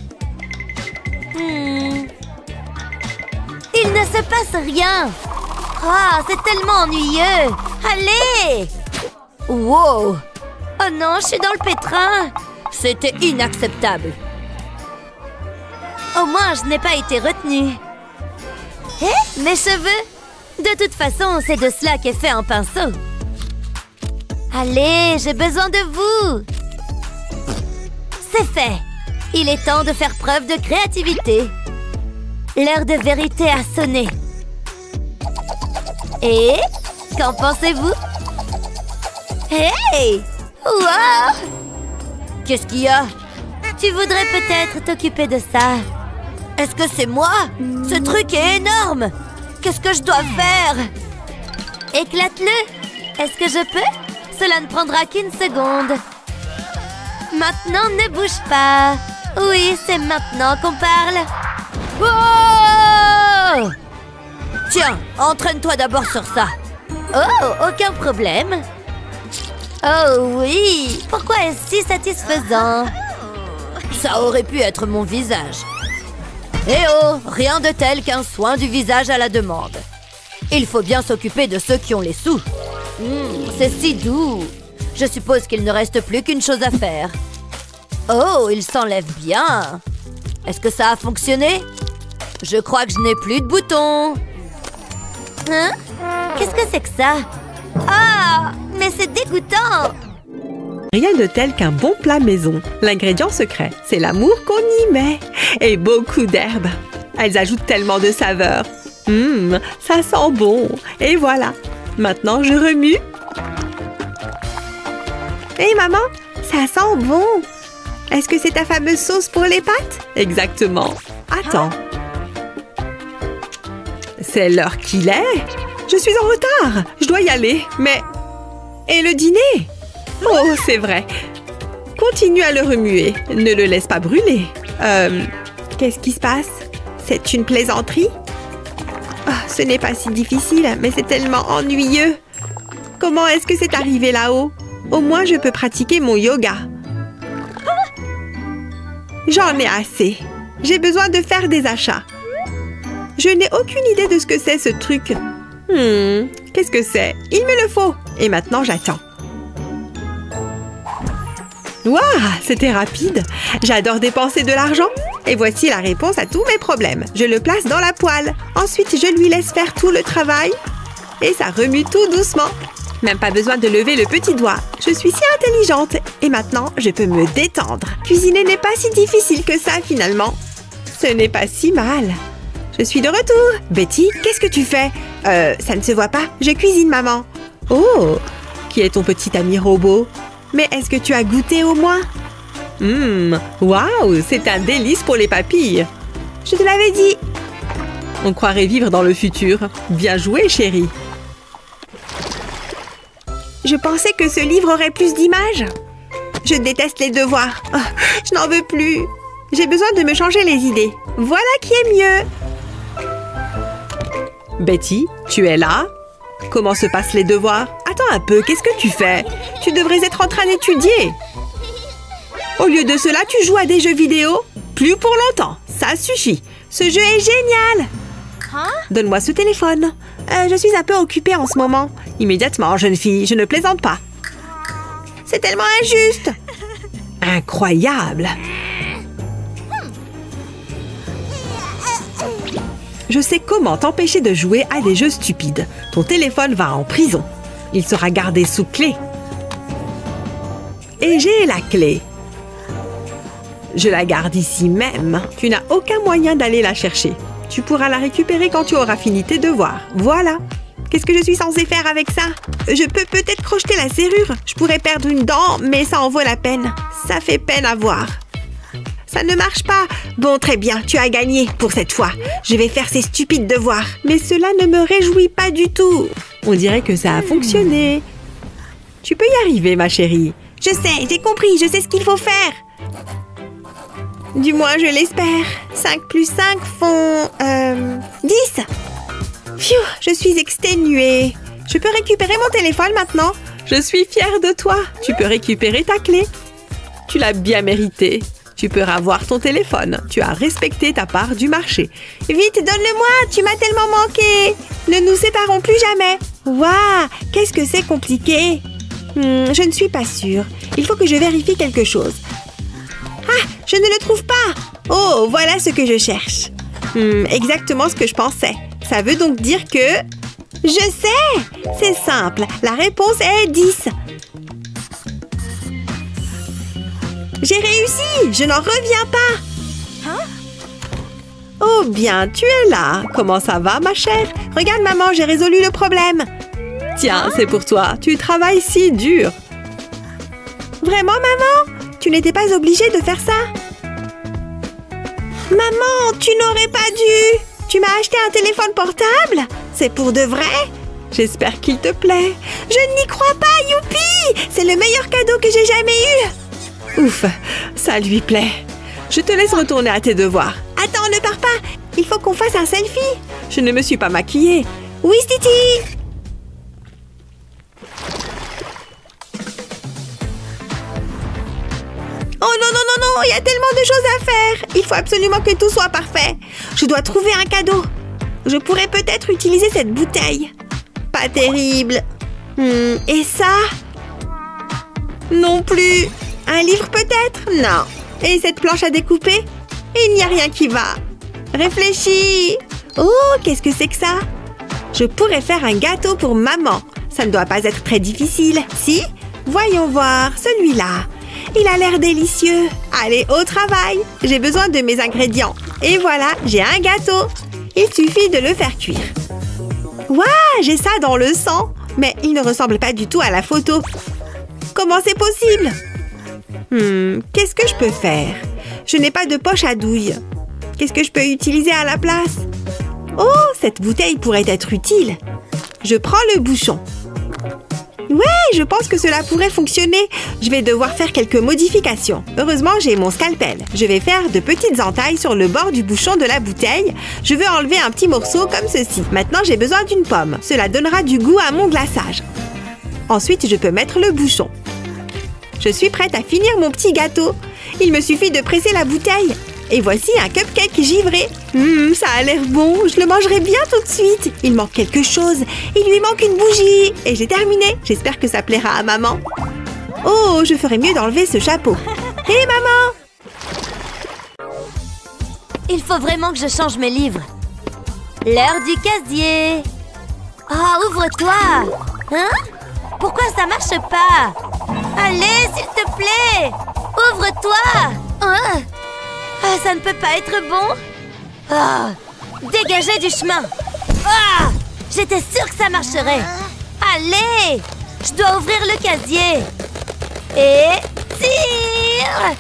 Hmm. Il ne se passe rien. Oh, c'est tellement ennuyeux. Allez! Wow! Oh non, je suis dans le pétrin. C'était inacceptable. Au moins, je n'ai pas été retenue. Hé, mes cheveux! De toute façon, c'est de cela qu'est fait un pinceau. Allez, j'ai besoin de vous. C'est fait. Il est temps de faire preuve de créativité. L'heure de vérité a sonné. Et qu'en pensez-vous? Hey! Wow! Qu'est-ce qu'il y a? Tu voudrais peut-être t'occuper de ça. Est-ce que c'est moi? Ce truc est énorme! Qu'est-ce que je dois faire? Éclate-le! Est-ce que je peux? Cela ne prendra qu'une seconde. Maintenant, ne bouge pas. Oui, c'est maintenant qu'on parle. Oh! Tiens, entraîne-toi d'abord sur ça. Oh, aucun problème. Oh oui, pourquoi est-ce si satisfaisant? Ça aurait pu être mon visage. Eh oh, rien de tel qu'un soin du visage à la demande. Il faut bien s'occuper de ceux qui ont les sous. Mmh, c'est si doux. Je suppose qu'il ne reste plus qu'une chose à faire. Oh, il s'enlève bien. Est-ce que ça a fonctionné? Je crois que je n'ai plus de boutons. Hein? Qu'est-ce que c'est que ça? Ah, mais c'est dégoûtant. Rien de tel qu'un bon plat maison. L'ingrédient secret, c'est l'amour qu'on y met. Et beaucoup d'herbes. Elles ajoutent tellement de saveurs. Hum, ça sent bon. Et voilà. Maintenant, je remue. Hé, hey, maman, ça sent bon. Est-ce que c'est ta fameuse sauce pour les pâtes? Exactement. Attends. C'est l'heure qu'il est. Je suis en retard. Je dois y aller. Mais... Et le dîner? Oh, c'est vrai. Continue à le remuer. Ne le laisse pas brûler. Euh... Qu'est-ce qui se passe? C'est une plaisanterie? Oh, ce n'est pas si difficile, mais c'est tellement ennuyeux. Comment est-ce que c'est arrivé là-haut? Au moins, je peux pratiquer mon yoga. J'en ai assez. J'ai besoin de faire des achats. Je n'ai aucune idée de ce que c'est, ce truc. Hmm, qu'est-ce que c'est? Il me le faut. Et maintenant, j'attends. Waouh, c'était rapide. J'adore dépenser de l'argent. Et voici la réponse à tous mes problèmes. Je le place dans la poêle. Ensuite, je lui laisse faire tout le travail. Et ça remue tout doucement. Même pas besoin de lever le petit doigt. Je suis si intelligente. Et maintenant, je peux me détendre. Cuisiner n'est pas si difficile que ça, finalement. Ce n'est pas si mal. Je suis de retour. Betty, qu'est-ce que tu fais? Euh, ça ne se voit pas. Je cuisine, maman. Oh, qui est ton petit ami robot? Mais est-ce que tu as goûté au moins? Hum, waouh, c'est un délice pour les papilles. Je te l'avais dit. On croirait vivre dans le futur. Bien joué, chérie. Je pensais que ce livre aurait plus d'images. Je déteste les devoirs. Oh, je n'en veux plus. J'ai besoin de me changer les idées. Voilà qui est mieux. Betty, tu es là? Comment se passent les devoirs? Attends un peu, qu'est-ce que tu fais? Tu devrais être en train d'étudier. Au lieu de cela, tu joues à des jeux vidéo? Plus pour longtemps, ça suffit. Ce jeu est génial. Donne-moi ce téléphone. Euh, je suis un peu occupée en ce moment. Immédiatement, jeune fille, je ne plaisante pas. C'est tellement injuste. Incroyable. Je sais comment t'empêcher de jouer à des jeux stupides. Ton téléphone va en prison. Il sera gardé sous clé. Et j'ai la clé. Je la garde ici même. Tu n'as aucun moyen d'aller la chercher. Tu pourras la récupérer quand tu auras fini tes devoirs. Voilà. Qu'est-ce que je suis censée faire avec ça? Je peux peut-être crocheter la serrure. Je pourrais perdre une dent, mais ça en vaut la peine. Ça fait peine à voir. Ça ne marche pas. Bon, très bien, tu as gagné pour cette fois. Je vais faire ces stupides devoirs. Mais cela ne me réjouit pas du tout. On dirait que ça a fonctionné. Tu peux y arriver, ma chérie. Je sais, j'ai compris, je sais ce qu'il faut faire. Du moins, je l'espère. cinq plus cinq font... Euh, dix. Pfiou, je suis exténuée. Je peux récupérer mon téléphone maintenant? Je suis fière de toi. Tu peux récupérer ta clé. Tu l'as bien mérité. Tu peux avoir ton téléphone. Tu as respecté ta part du marché. Vite, donne-le-moi. Tu m'as tellement manqué. Ne nous séparons plus jamais. Waouh, qu'est-ce que c'est compliqué. Hmm, je ne suis pas sûre. Il faut que je vérifie quelque chose. Ah, je ne le trouve pas. Oh, voilà ce que je cherche. Hmm, exactement ce que je pensais. Ça veut donc dire que... Je sais. C'est simple. La réponse est dix. J'ai réussi. Je n'en reviens pas. Hein? Oh bien, tu es là. Comment ça va, ma chère? Regarde, maman, j'ai résolu le problème. Tiens, c'est pour toi. Tu travailles si dur. Vraiment, maman? Tu n'étais pas obligée de faire ça? Maman, tu n'aurais pas dû. Tu m'as acheté un téléphone portable? C'est pour de vrai? J'espère qu'il te plaît. Je n'y crois pas, youpi! C'est le meilleur cadeau que j'ai jamais eu. Ouf, ça lui plaît. Je te laisse retourner à tes devoirs. Attends, ne pars pas. Il faut qu'on fasse un selfie. Je ne me suis pas maquillée. Oui, Titi. Oh non, non, non, non, il y a tellement de choses à faire. Il faut absolument que tout soit parfait. Je dois trouver un cadeau. Je pourrais peut-être utiliser cette bouteille. Pas terrible. Hmm, et ça? Non plus. Un livre peut-être? Non. Et cette planche à découper? Il n'y a rien qui va. Réfléchis. Oh, qu'est-ce que c'est que ça? Je pourrais faire un gâteau pour maman. Ça ne doit pas être très difficile, si? Voyons voir, celui-là. Il a l'air délicieux. Allez, au travail. J'ai besoin de mes ingrédients. Et voilà, j'ai un gâteau. Il suffit de le faire cuire. Waouh, j'ai ça dans le sang. Mais il ne ressemble pas du tout à la photo. Comment c'est possible? Hmm, qu'est-ce que je peux faire? Je n'ai pas de poche à douille. Qu'est-ce que je peux utiliser à la place? Oh, cette bouteille pourrait être utile. Je prends le bouchon. Ouais, je pense que cela pourrait fonctionner. Je vais devoir faire quelques modifications. Heureusement, j'ai mon scalpel. Je vais faire de petites entailles sur le bord du bouchon de la bouteille. Je veux enlever un petit morceau comme ceci. Maintenant, j'ai besoin d'une pomme. Cela donnera du goût à mon glaçage. Ensuite, je peux mettre le bouchon. Je suis prête à finir mon petit gâteau. Il me suffit de presser la bouteille. Et voici un cupcake givré. Hum, ça a l'air bon. Je le mangerai bien tout de suite. Il manque quelque chose. Il lui manque une bougie. Et j'ai terminé. J'espère que ça plaira à maman. Oh, je ferais mieux d'enlever ce chapeau. Hé, hey, maman! Il faut vraiment que je change mes livres. L'heure du casier. Oh, ouvre-toi. Hein? Pourquoi ça marche pas? Allez, s'il te plaît. Ouvre-toi. Hein? Ah, ça ne peut pas être bon. Ah, dégagez du chemin. Ah, j'étais sûre que ça marcherait. Allez, je dois ouvrir le casier. Et tire.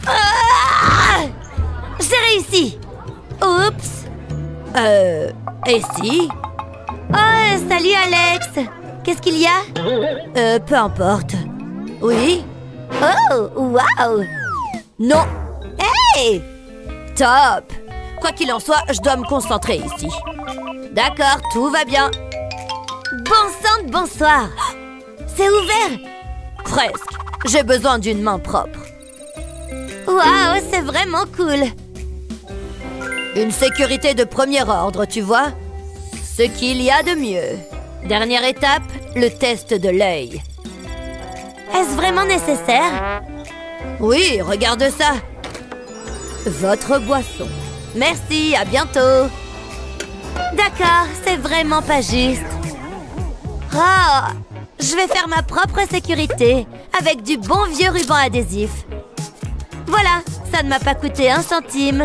Ah, j'ai réussi. Oups. Euh, et si? Oh, salut Alex. Qu'est-ce qu'il y a? Euh, peu importe. Oui. Oh, waouh. Non. Hey! Top! Quoi qu'il en soit, je dois me concentrer ici. D'accord, tout va bien. Bon sang de bonsoir! C'est ouvert! Presque. J'ai besoin d'une main propre. Waouh, c'est vraiment cool! Une sécurité de premier ordre, tu vois? Ce qu'il y a de mieux. Dernière étape, le test de l'œil. Est-ce vraiment nécessaire? Oui, regarde ça. Votre boisson. Merci, à bientôt. D'accord, c'est vraiment pas juste. Oh, je vais faire ma propre sécurité avec du bon vieux ruban adhésif. Voilà, ça ne m'a pas coûté un centime.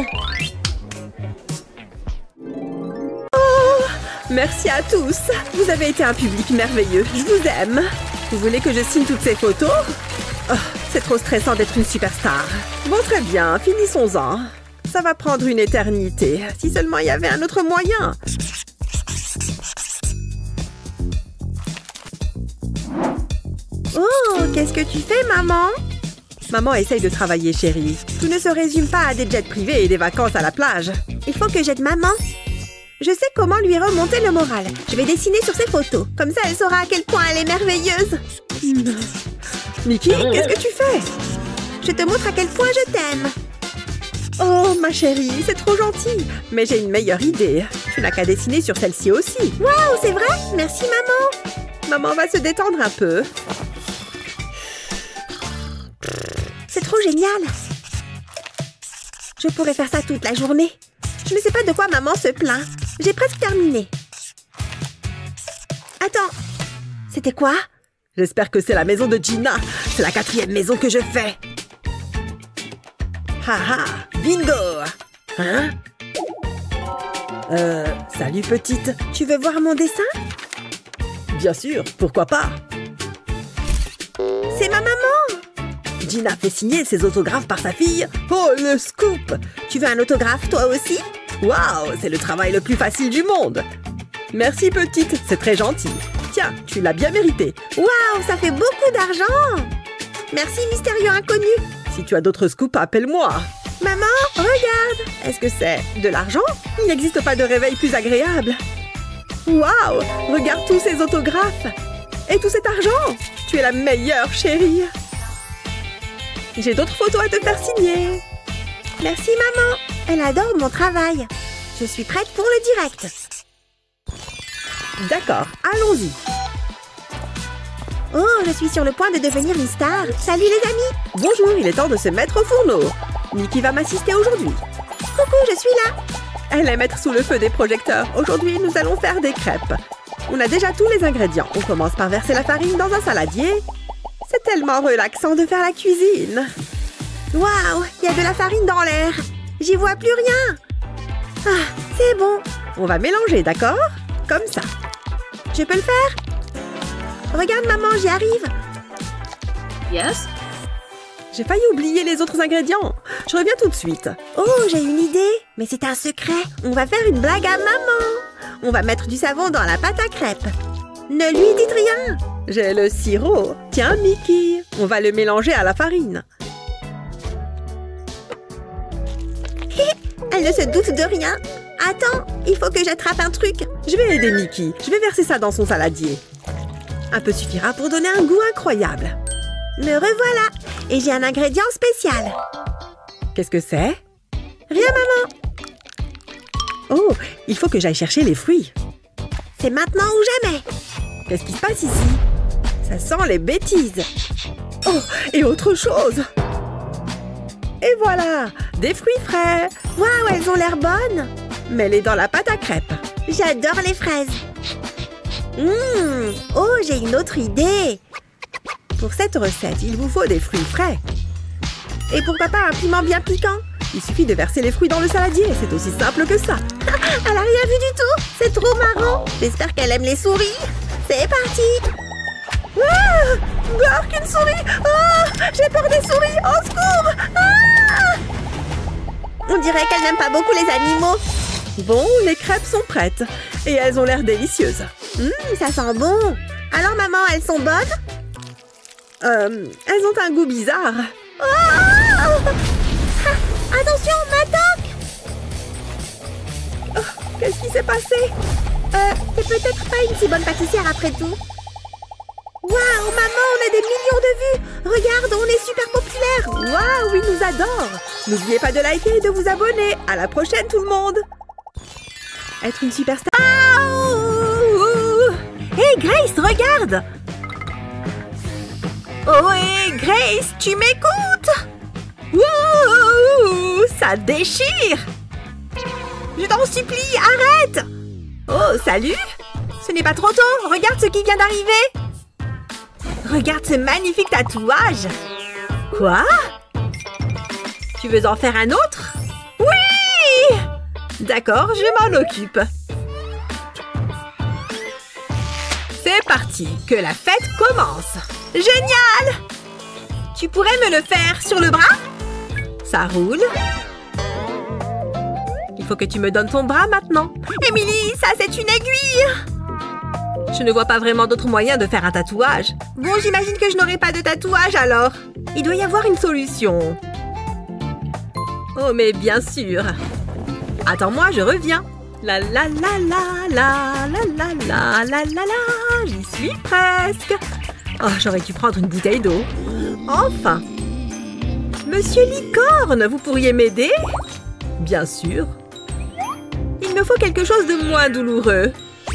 Oh, merci à tous. Vous avez été un public merveilleux. Je vous aime. Vous voulez que je signe toutes ces photos? Oh, c'est trop stressant d'être une superstar. Bon, très bien, finissons-en. Ça va prendre une éternité. Si seulement il y avait un autre moyen. Oh, qu'est-ce que tu fais, maman? Maman essaye de travailler, chérie. Tout ne se résume pas à des jets privés et des vacances à la plage. Il faut que j'aide maman. Je sais comment lui remonter le moral. Je vais dessiner sur ses photos. Comme ça, elle saura à quel point elle est merveilleuse. Mickey, qu'est-ce que tu fais? Je te montre à quel point je t'aime. Oh, ma chérie, c'est trop gentil. Mais j'ai une meilleure idée. Tu n'as qu'à dessiner sur celle-ci aussi. Waouh, c'est vrai? Merci, maman. Maman va se détendre un peu. C'est trop génial. Je pourrais faire ça toute la journée. Je ne sais pas de quoi maman se plaint. J'ai presque terminé. Attends. C'était quoi? J'espère que c'est la maison de Gina. C'est la quatrième maison que je fais. Haha, bingo! Hein? Euh, salut petite. Tu veux voir mon dessin? Bien sûr, pourquoi pas? C'est ma maman! Gina fait signer ses autographes par sa fille. Oh, le scoop! Tu veux un autographe, toi aussi? Waouh, c'est le travail le plus facile du monde! Merci petite, c'est très gentil. Tiens, tu l'as bien mérité. Waouh, ça fait beaucoup d'argent! Merci, mystérieux inconnu. Si tu as d'autres scoops, appelle-moi. Maman, regarde! Est-ce que c'est de l'argent? Il n'existe pas de réveil plus agréable. Waouh! Regarde tous ces autographes! Et tout cet argent! Tu es la meilleure, chérie! J'ai d'autres photos à te faire signer. Merci, maman. Elle adore mon travail. Je suis prête pour le direct. D'accord, allons-y. Oh, je suis sur le point de devenir une star. Salut les amis. Bonjour, il est temps de se mettre au fourneau. Mickey va m'assister aujourd'hui. Coucou, je suis là. Elle aime être sous le feu des projecteurs. Aujourd'hui, nous allons faire des crêpes. On a déjà tous les ingrédients. On commence par verser la farine dans un saladier. C'est tellement relaxant de faire la cuisine. Waouh, il y a de la farine dans l'air. J'y vois plus rien. Ah, c'est bon. On va mélanger, d'accord? Comme ça. Je peux le faire? Regarde, maman, j'y arrive. Yes? J'ai failli oublier les autres ingrédients. Je reviens tout de suite. Oh, j'ai une idée. Mais c'est un secret. On va faire une blague à maman. On va mettre du savon dans la pâte à crêpes. Ne lui dites rien. J'ai le sirop. Tiens, Mickey, on va le mélanger à la farine. Elle ne se doute de rien. Attends, il faut que j'attrape un truc. Je vais aider Mickey. Je vais verser ça dans son saladier. Un peu suffira pour donner un goût incroyable. Me revoilà. Et j'ai un ingrédient spécial. Qu'est-ce que c'est? Rien, maman. Oh, il faut que j'aille chercher les fruits. C'est maintenant ou jamais. Qu'est-ce qui se passe ici? Ça sent les bêtises. Oh, et autre chose. Et voilà, des fruits frais. Waouh, elles ont l'air bonnes. Mets-les dans la pâte à crêpes. J'adore les fraises. Mmh. Oh, j'ai une autre idée. Pour cette recette, il vous faut des fruits frais. Et pourquoi pas un piment bien piquant? Il suffit de verser les fruits dans le saladier. C'est aussi simple que ça. Elle a rien vu du tout. C'est trop marrant. J'espère qu'elle aime les souris. C'est parti. Ah, Bark, une souris. Ah, j'ai peur des souris. Au secours. Ah, on dirait qu'elle n'aime pas beaucoup les animaux. Bon, les crêpes sont prêtes. Et elles ont l'air délicieuses. Mmh, ça sent bon. Alors, maman, elles sont bonnes? Euh, elles ont un goût bizarre. Ah, attention, on m'attaque. Qu'est-ce qui s'est passé? Euh, t'es peut-être pas une si bonne pâtissière après tout. Waouh, maman, on a des millions de vues! Regarde, on est super populaire! Waouh, ils nous adorent! N'oubliez pas de liker et de vous abonner. À la prochaine, tout le monde! Être une superstar... Hé, hey, Grace, regarde! Oh, hé, hey, Grace, tu m'écoutes? Wouh, ça déchire! Je t'en supplie, arrête! Oh, salut! Ce n'est pas trop tôt, regarde ce qui vient d'arriver! Regarde ce magnifique tatouage! Quoi? Tu veux en faire un autre? Oui! D'accord, je m'en occupe. C'est parti, que la fête commence! Génial! Tu pourrais me le faire sur le bras? Ça roule. Il faut que tu me donnes ton bras maintenant. Émilie, ça c'est une aiguille! Je ne vois pas vraiment d'autre moyen de faire un tatouage. Bon, j'imagine que je n'aurai pas de tatouage alors. Il doit y avoir une solution. Oh, mais bien sûr. Attends-moi, je reviens. La la la la la la la la la la la. J'y suis presque. Oh, j'aurais dû prendre une bouteille d'eau. Enfin. Monsieur Licorne, vous pourriez m'aider? Bien sûr. Il me faut quelque chose de moins douloureux.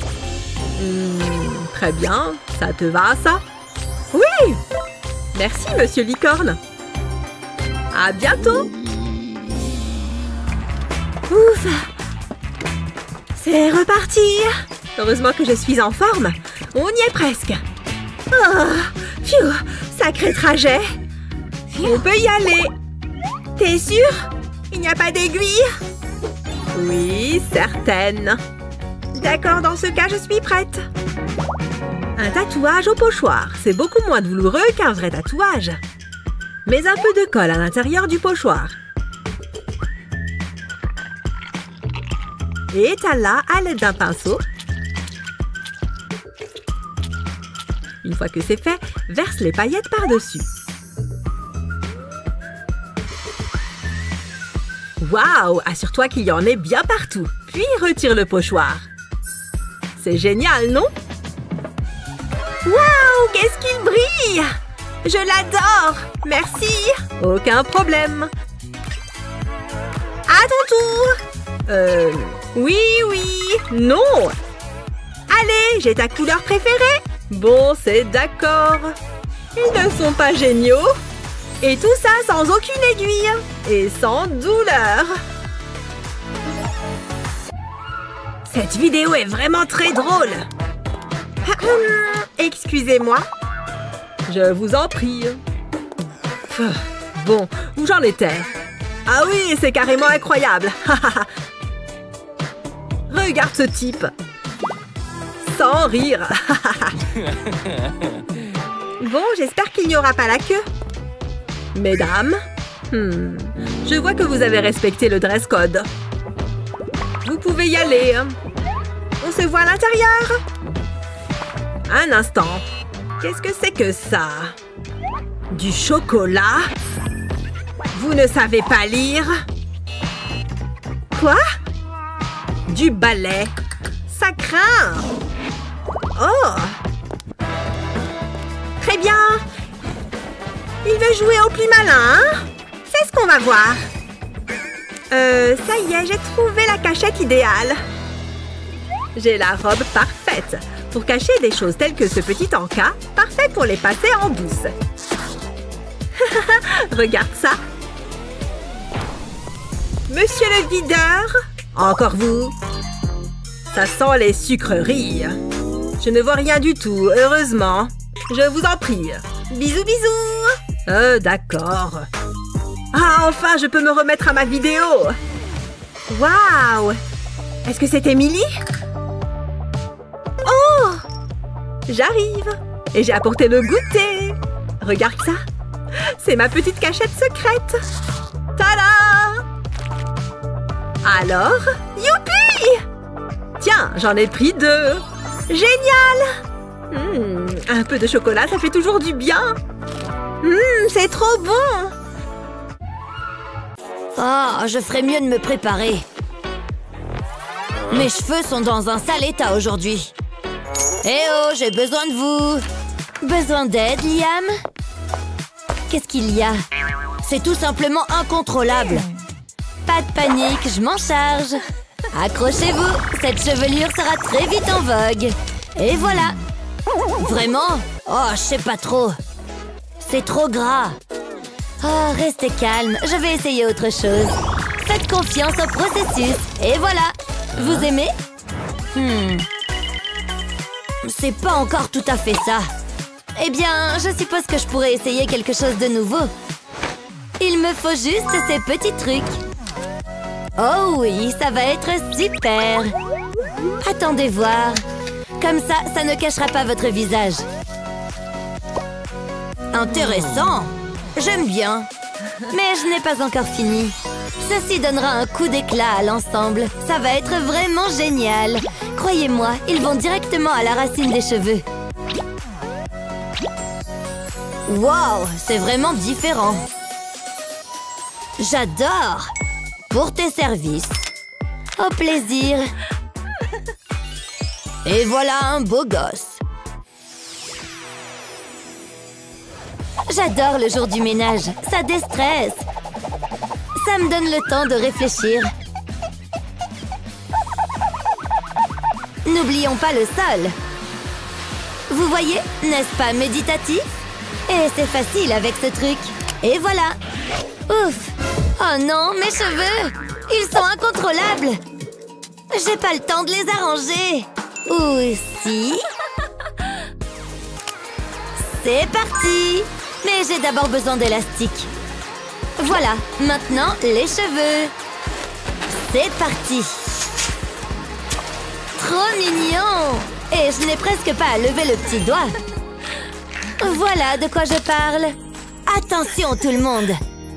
Hmm, très bien. Ça te va, ça? Oui! Merci, Monsieur Licorne. À bientôt. Ouf! C'est reparti. Heureusement que je suis en forme. On y est presque. Oh, pfiou, sacré trajet. On peut y aller. T'es sûre? Il n'y a pas d'aiguille? Oui, certaine. D'accord, dans ce cas, je suis prête. Un tatouage au pochoir. C'est beaucoup moins douloureux qu'un vrai tatouage. Mets un peu de colle à l'intérieur du pochoir. Et étale-la à l'aide d'un pinceau. Une fois que c'est fait, verse les paillettes par-dessus. Waouh! Assure-toi qu'il y en ait bien partout. Puis retire le pochoir. C'est génial, non? Waouh! Qu'est-ce qu'il brille! Je l'adore! Merci! Aucun problème. À ton tour! Euh... Oui, oui! Non! Allez, j'ai ta couleur préférée! Bon, c'est d'accord. Ils ne sont pas géniaux. Et tout ça sans aucune aiguille. Et sans douleur. Cette vidéo est vraiment très drôle. Excusez-moi. Je vous en prie. Bon, où j'en étais? Ah oui, c'est carrément incroyable. Regarde ce type. Sans rire. Bon, j'espère qu'il n'y aura pas la queue. Mesdames, hmm, je vois que vous avez respecté le dress code. Vous pouvez y aller. On se voit à l'intérieur. Un instant. Qu'est-ce que c'est que ça? Du chocolat? Vous ne savez pas lire? Quoi? Du balai? Ça craint! Oh! Très bien! Il veut jouer au plus malin, hein? C'est ce qu'on va voir. Euh, ça y est, j'ai trouvé la cachette idéale. J'ai la robe parfaite. Pour cacher des choses telles que ce petit encas, parfait pour les passer en douce. Regarde ça. Monsieur le videur? Encore vous? Ça sent les sucreries. Je ne vois rien du tout, heureusement. Je vous en prie. Bisous, bisous. Euh, d'accord. Ah, enfin, je peux me remettre à ma vidéo. Waouh! Est-ce que c'est Émilie? Oh! J'arrive. Et j'ai apporté le goûter. Regarde ça. C'est ma petite cachette secrète. Tada! Alors? Youpi! Tiens, j'en ai pris deux. Génial! Mmh, un peu de chocolat, ça fait toujours du bien. Mmh, c'est trop bon. Oh, je ferais mieux de me préparer. Mes cheveux sont dans un sale état aujourd'hui. Eh oh, j'ai besoin de vous. Besoin d'aide, Liam? Qu'est-ce qu'il y a? C'est tout simplement incontrôlable. Pas de panique, je m'en charge. Accrochez-vous, cette chevelure sera très vite en vogue. Et voilà. Vraiment? Oh, je sais pas trop. C'est trop gras. Oh, restez calme, je vais essayer autre chose. Faites confiance au processus. Et voilà. Vous aimez? Hmm. C'est pas encore tout à fait ça. Eh bien, je suppose que je pourrais essayer quelque chose de nouveau. Il me faut juste ces petits trucs. Oh oui, ça va être super. Attendez voir. Comme ça, ça ne cachera pas votre visage. Intéressant. J'aime bien. Mais je n'ai pas encore fini. Ceci donnera un coup d'éclat à l'ensemble. Ça va être vraiment génial. Croyez-moi, ils vont directement à la racine des cheveux. Wow, c'est vraiment différent. J'adore. Pour tes services. Au plaisir. Et voilà un beau gosse. J'adore le jour du ménage. Ça déstresse. Ça me donne le temps de réfléchir. N'oublions pas le sol. Vous voyez, n'est-ce pas méditatif? Et c'est facile avec ce truc. Et voilà. Ouf. Oh non, mes cheveux. Ils sont incontrôlables. J'ai pas le temps de les arranger. Ou si. C'est parti. Mais j'ai d'abord besoin d'élastique. Voilà, maintenant les cheveux. C'est parti. Trop mignon. Et je n'ai presque pas à lever le petit doigt. Voilà de quoi je parle. Attention tout le monde.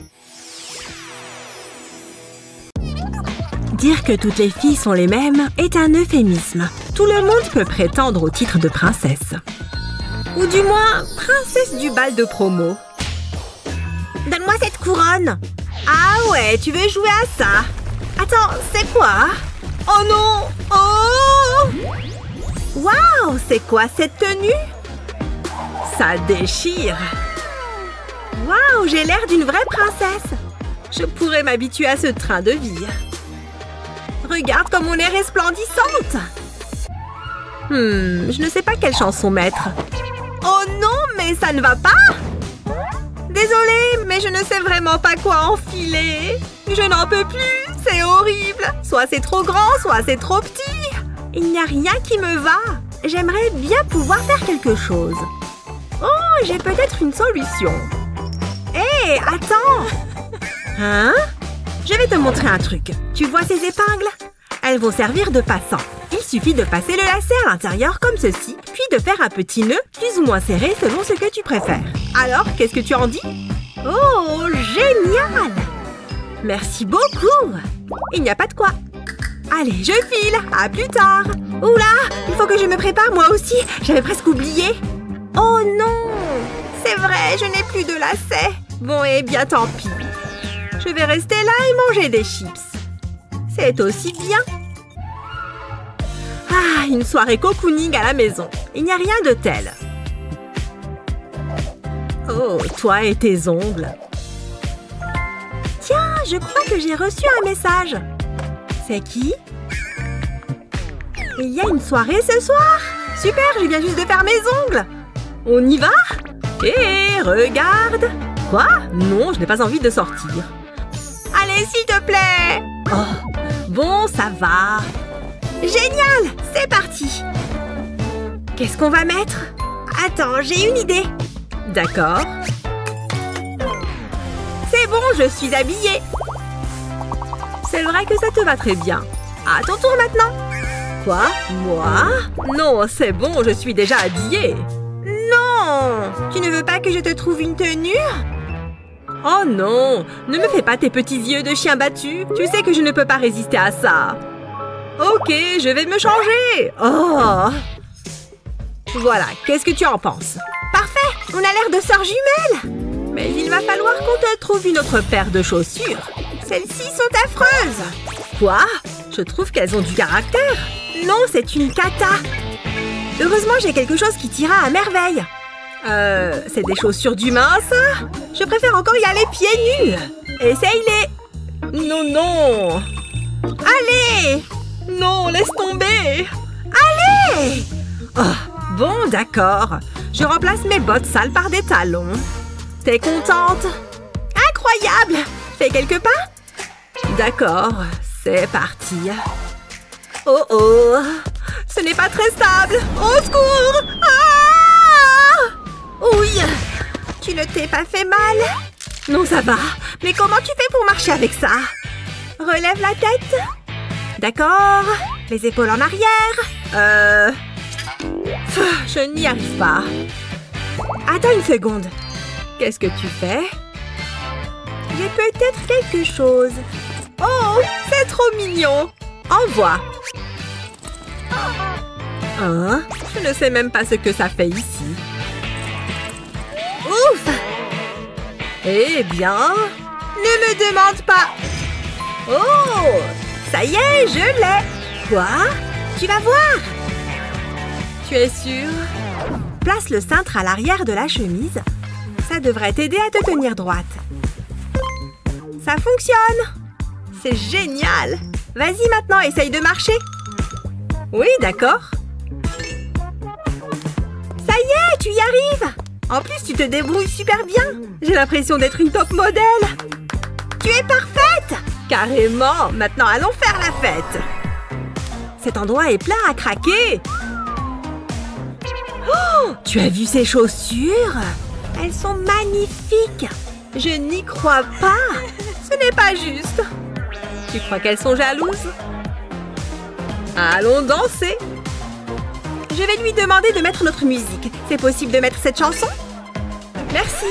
Dire que toutes les filles sont les mêmes est un euphémisme. Tout le monde peut prétendre au titre de princesse. Ou du moins, princesse du bal de promo. Donne-moi cette couronne. Ah ouais, tu veux jouer à ça? Attends, c'est quoi? Oh non! Oh! Waouh, c'est quoi cette tenue? Ça déchire. Waouh, j'ai l'air d'une vraie princesse. Je pourrais m'habituer à ce train de vie. Regarde comme on est resplendissante. Hmm, je ne sais pas quelle chanson mettre. Oh non, mais ça ne va pas. Désolée, mais je ne sais vraiment pas quoi enfiler. Je n'en peux plus, c'est horrible. Soit c'est trop grand, soit c'est trop petit. Il n'y a rien qui me va. J'aimerais bien pouvoir faire quelque chose. Oh, j'ai peut-être une solution. Hé, hey, attends. Hein? Je vais te montrer un truc. Tu vois ces épingles? Elles vont servir de passant. Il suffit de passer le lacet à l'intérieur comme ceci, puis de faire un petit nœud plus ou moins serré selon ce que tu préfères. Alors, qu'est-ce que tu en dis? Oh, génial! Merci beaucoup! Il n'y a pas de quoi. Allez, je file. À plus tard. Oula, il faut que je me prépare moi aussi. J'avais presque oublié. Oh non! C'est vrai, je n'ai plus de lacet. Bon, eh bien, tant pis. Je vais rester là et manger des chips. C'est aussi bien. Ah, une soirée cocooning à la maison. Il n'y a rien de tel. Oh, toi et tes ongles. Tiens, je crois que j'ai reçu un message. C'est qui? Il y a une soirée ce soir. Super, je viens juste de faire mes ongles. On y va? Hé, regarde. Quoi? Non, je n'ai pas envie de sortir. Allez, s'il te plaît. Oh, bon, ça va. Génial, c'est parti. Qu'est-ce qu'on va mettre? Attends, j'ai une idée. D'accord. C'est bon, je suis habillée. C'est vrai que ça te va très bien. À ton tour maintenant. Quoi? Moi? Non, c'est bon, je suis déjà habillée. Non! Tu ne veux pas que je te trouve une tenue? Oh non! Ne me fais pas tes petits yeux de chien battu. Tu sais que je ne peux pas résister à ça. Ok, je vais me changer. Oh! Voilà, qu'est-ce que tu en penses? Parfait! On a l'air de sœurs jumelles! Mais il va falloir qu'on te trouve une autre paire de chaussures. Celles-ci sont affreuses. Quoi? Je trouve qu'elles ont du caractère. Non, c'est une cata. Heureusement, j'ai quelque chose qui t'ira à merveille. Euh, c'est des chaussures d'humain, ça? Je préfère encore y aller pieds nus. Essaye-les. Non, non. Allez. Non, laisse tomber. Allez. Oh, bon, d'accord. Je remplace mes bottes sales par des talons. T'es contente? Incroyable. Fais quelques pas. D'accord, c'est parti. Oh oh, ce n'est pas très stable. Au secours! Ah! Oui. Tu ne t'es pas fait mal? Non, ça va. Mais comment tu fais pour marcher avec ça? Relève la tête. D'accord. Les épaules en arrière. Euh... Je n'y arrive pas. Attends une seconde. Qu'est-ce que tu fais? J'ai peut-être quelque chose. Oh, c'est trop mignon. Envoie. Hein? Je ne sais même pas ce que ça fait ici. Ouf! Eh bien... Ne me demande pas. Oh! Ça y est, je l'ai. Quoi? Tu vas voir. Tu es sûre? Place le cintre à l'arrière de la chemise. Ça devrait t'aider à te tenir droite. Ça fonctionne. C'est génial. Vas-y maintenant, essaye de marcher. Oui, d'accord. Ça y est, tu y arrives. En plus, tu te débrouilles super bien. J'ai l'impression d'être une top modèle. Tu es parfaite. Carrément. Maintenant, allons faire la fête. Cet endroit est plein à craquer. Oh, tu as vu ces chaussures? Elles sont magnifiques. Je n'y crois pas. Ce n'est pas juste. Tu crois qu'elles sont jalouses? Allons danser. Je vais lui demander de mettre notre musique. C'est possible de mettre cette chanson? Merci.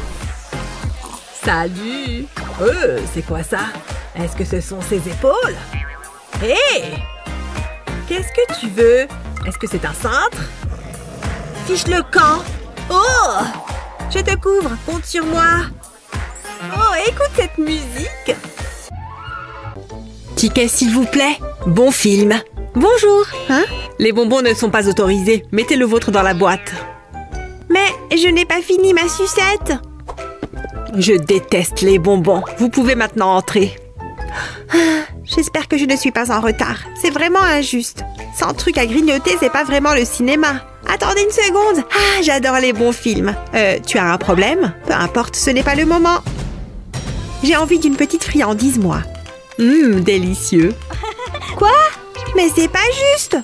Salut. Euh, c'est quoi ça? Est-ce que ce sont ses épaules? Hé! Hey! Qu'est-ce que tu veux? Est-ce que c'est un cintre? Fiche le camp. Oh! Je te couvre. Compte sur moi. Oh, écoute cette musique. Ticket, s'il vous plaît. Bon film. Bonjour. Hein? Les bonbons ne sont pas autorisés. Mettez le vôtre dans la boîte. Mais je n'ai pas fini ma sucette. Je déteste les bonbons. Vous pouvez maintenant entrer. J'espère que je ne suis pas en retard. C'est vraiment injuste. Sans truc à grignoter, c'est pas vraiment le cinéma. Attendez une seconde. Ah, j'adore les bons films. Euh, tu as un problème? Peu importe, ce n'est pas le moment. J'ai envie d'une petite friandise, moi. Hum, délicieux. Quoi? Mais c'est pas juste.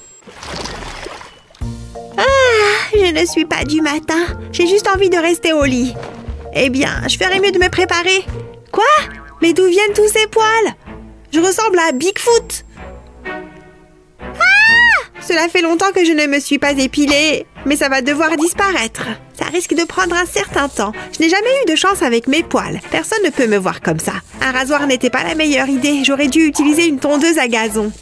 Ah, je ne suis pas du matin. J'ai juste envie de rester au lit. Eh bien, je ferais mieux de me préparer. Quoi? Mais d'où viennent tous ces poils? Je ressemble à Bigfoot. Ah! Cela fait longtemps que je ne me suis pas épilée, mais ça va devoir disparaître. Ça risque de prendre un certain temps. Je n'ai jamais eu de chance avec mes poils. Personne ne peut me voir comme ça. Un rasoir n'était pas la meilleure idée. J'aurais dû utiliser une tondeuse à gazon.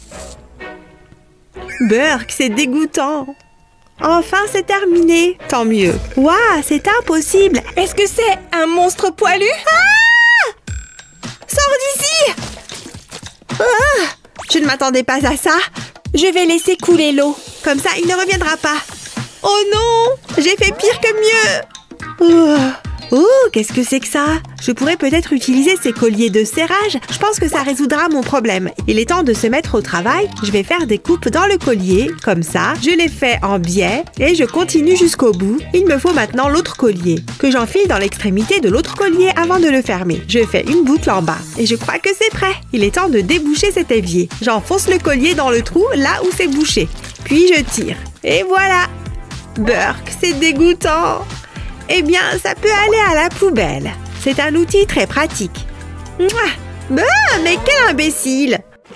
Burk, c'est dégoûtant. Enfin, c'est terminé. Tant mieux. Waouh, c'est impossible. Est-ce que c'est un monstre poilu? Ah! Sors d'ici! Ah! Je ne m'attendais pas à ça. Je vais laisser couler l'eau. Comme ça, il ne reviendra pas. Oh non! J'ai fait pire que mieux. Oh, oh, qu'est-ce que c'est que ça? Je pourrais peut-être utiliser ces colliers de serrage. Je pense que ça résoudra mon problème. Il est temps de se mettre au travail. Je vais faire des coupes dans le collier. Comme ça, je les fais en biais et je continue jusqu'au bout. Il me faut maintenant l'autre collier, que j'enfile dans l'extrémité de l'autre collier avant de le fermer. Je fais une boucle en bas et je crois que c'est prêt. Il est temps de déboucher cet évier. J'enfonce le collier dans le trou là où c'est bouché. Puis je tire. Et voilà! Burk, c'est dégoûtant! Eh bien, ça peut aller à la poubelle. C'est un outil très pratique. Mouah! Bah, mais quel imbécile!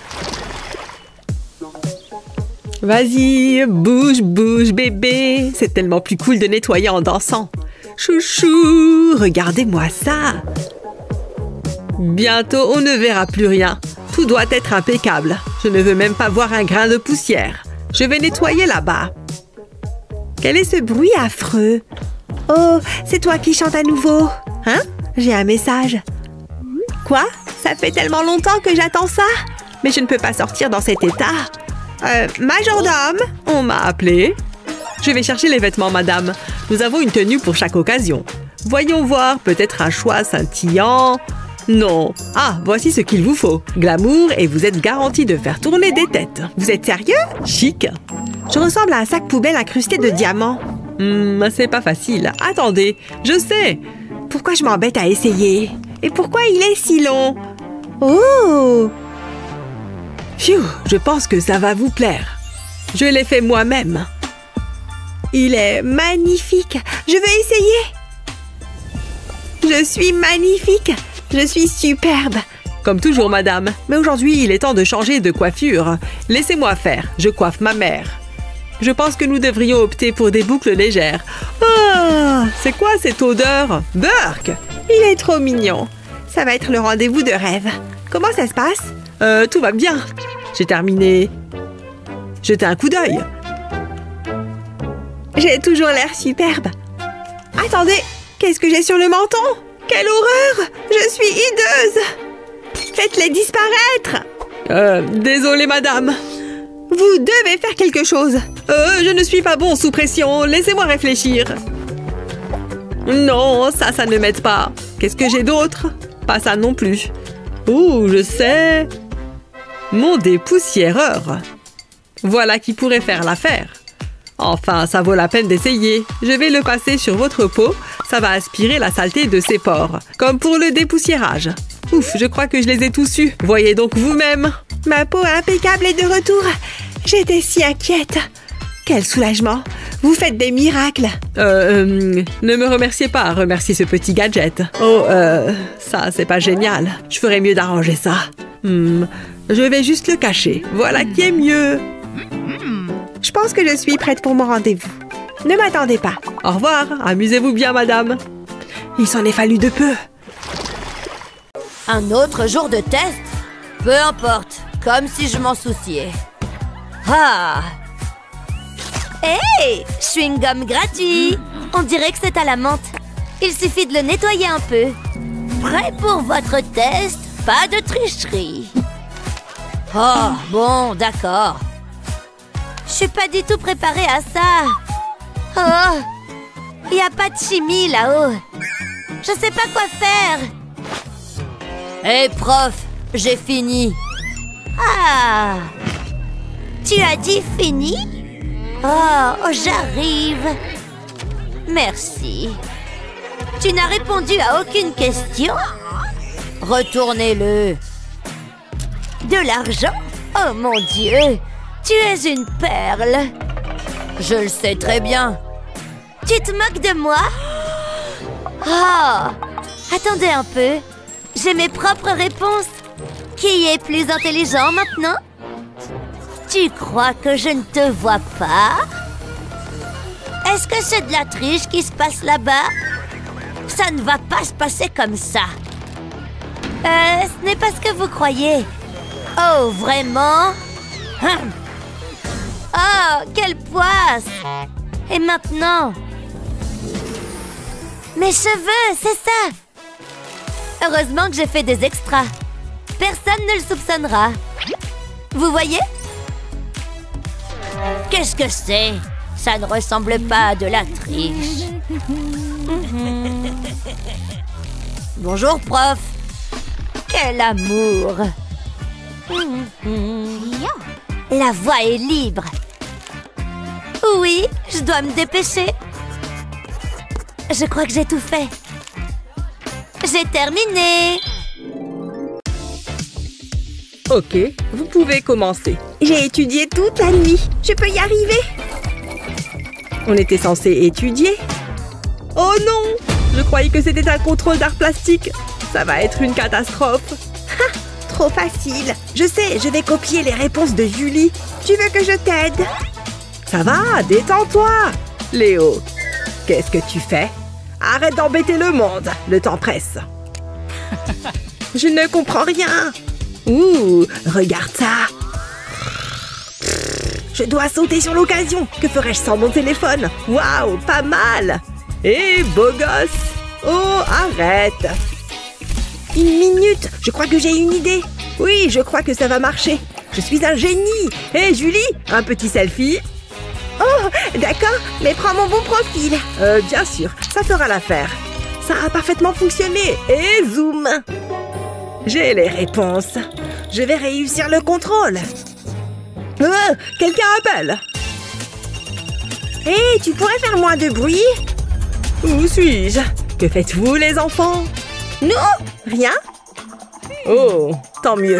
Vas-y, bouge, bouge, bébé. C'est tellement plus cool de nettoyer en dansant. Chouchou, regardez-moi ça. Bientôt, on ne verra plus rien. Tout doit être impeccable. Je ne veux même pas voir un grain de poussière. Je vais nettoyer là-bas. Quel est ce bruit affreux? Oh, c'est toi qui chantes à nouveau. Hein? J'ai un message. Quoi? Ça fait tellement longtemps que j'attends ça. Mais je ne peux pas sortir dans cet état. Euh, majordome, on m'a appelé. Je vais chercher les vêtements, madame. Nous avons une tenue pour chaque occasion. Voyons voir, peut-être un choix scintillant. Non. Ah, voici ce qu'il vous faut. Glamour et vous êtes garanti de faire tourner des têtes. Vous êtes sérieux? Chic. Je ressemble à un sac poubelle incrusté de diamants. Hmm, c'est pas facile. Attendez, je sais. Pourquoi je m'embête à essayer? Et pourquoi il est si long? Oh! Phew, je pense que ça va vous plaire. Je l'ai fait moi-même. Il est magnifique. Je veux essayer. Je suis magnifique. Je suis superbe. Comme toujours, madame. Mais aujourd'hui, il est temps de changer de coiffure. Laissez-moi faire. Je coiffe ma mère. Je pense que nous devrions opter pour des boucles légères. Oh, c'est quoi cette odeur? Burke! Il est trop mignon. Ça va être le rendez-vous de rêve. Comment ça se passe? Euh, tout va bien. J'ai terminé. Jetez un coup d'œil. J'ai toujours l'air superbe. Attendez, qu'est-ce que j'ai sur le menton? Quelle horreur! Je suis hideuse! Faites-les disparaître! Euh, désolée, madame. Vous devez faire quelque chose. Euh, je ne suis pas bon sous pression. Laissez-moi réfléchir. Non, ça, ça ne m'aide pas. Qu'est-ce que j'ai d'autre? Pas ça non plus. Ouh, je sais. Mon dépoussiéreur. Voilà qui pourrait faire l'affaire. Enfin, ça vaut la peine d'essayer. Je vais le passer sur votre peau. Ça va aspirer la saleté de ses pores. Comme pour le dépoussiérage. Ouf, je crois que je les ai tous eus. Voyez donc vous-même. Ma peau impeccable est de retour. J'étais si inquiète. Quel soulagement. Vous faites des miracles. Euh, euh, ne me remerciez pas. Remerciez ce petit gadget. Oh, euh, ça, c'est pas génial. Je ferais mieux d'arranger ça. Hmm, je vais juste le cacher. Voilà qui est mieux. Je pense que je suis prête pour mon rendez-vous. Ne m'attendez pas. Au revoir. Amusez-vous bien, madame. Il s'en est fallu de peu. Un autre jour de test? Peu importe. Comme si je m'en souciais. Ah! Hey! Chewing-gum gratuit! On dirait que c'est à la menthe. Il suffit de le nettoyer un peu. Prêt pour votre test? Pas de tricherie. Oh, bon, d'accord. Je suis pas du tout préparée à ça. Oh! Il n'y a pas de chimie là-haut. Je sais pas quoi faire. Hé, prof, j'ai fini. Ah! Tu as dit fini? Oh, j'arrive. Merci. Tu n'as répondu à aucune question? Retournez-le. De l'argent? Oh mon Dieu! Tu es une perle. Je le sais très bien. Tu te moques de moi? Oh! Attendez un peu. J'ai mes propres réponses. Qui est plus intelligent maintenant? Tu crois que je ne te vois pas? Est-ce que c'est de la triche qui se passe là-bas? Ça ne va pas se passer comme ça. Euh, ce n'est pas ce que vous croyez. Oh, vraiment? Hum. Oh, quelle poisse! Et maintenant? Mes cheveux, c'est ça! Heureusement que j'ai fait des extras. Personne ne le soupçonnera. Vous voyez? Qu'est-ce que c'est? Ça ne ressemble pas à de la triche. Mm-hmm. Bonjour, prof. Quel amour. Mm-hmm. La voie est libre. Oui, je dois me dépêcher. Je crois que j'ai tout fait. J'ai terminé. Ok, vous pouvez commencer. J'ai étudié toute la nuit. Je peux y arriver. On était censé étudier. Oh non! Je croyais que c'était un contrôle d'art plastique. Ça va être une catastrophe. Ha! Trop facile. Je sais, je vais copier les réponses de Julie. Tu veux que je t'aide? Ça va, détends-toi. Léo, qu'est-ce que tu fais? Arrête d'embêter le monde. Le temps presse. Je ne comprends rien. Ouh, regarde ça. Je dois sauter sur l'occasion. Que ferais-je sans mon téléphone? Waouh, pas mal. Hé, beau gosse. Oh, arrête. Une minute, je crois que j'ai une idée. Oui, je crois que ça va marcher. Je suis un génie. Hé, hey, Julie, un petit selfie? Oh, d'accord, mais prends mon bon profil. Euh, bien sûr, ça fera l'affaire. Ça a parfaitement fonctionné. Et zoom. J'ai les réponses. Je vais réussir le contrôle. Euh, quelqu'un appelle. Hé, hey, tu pourrais faire moins de bruit? Où suis-je? Que faites-vous, les enfants? Nous? Rien? Oh, tant mieux.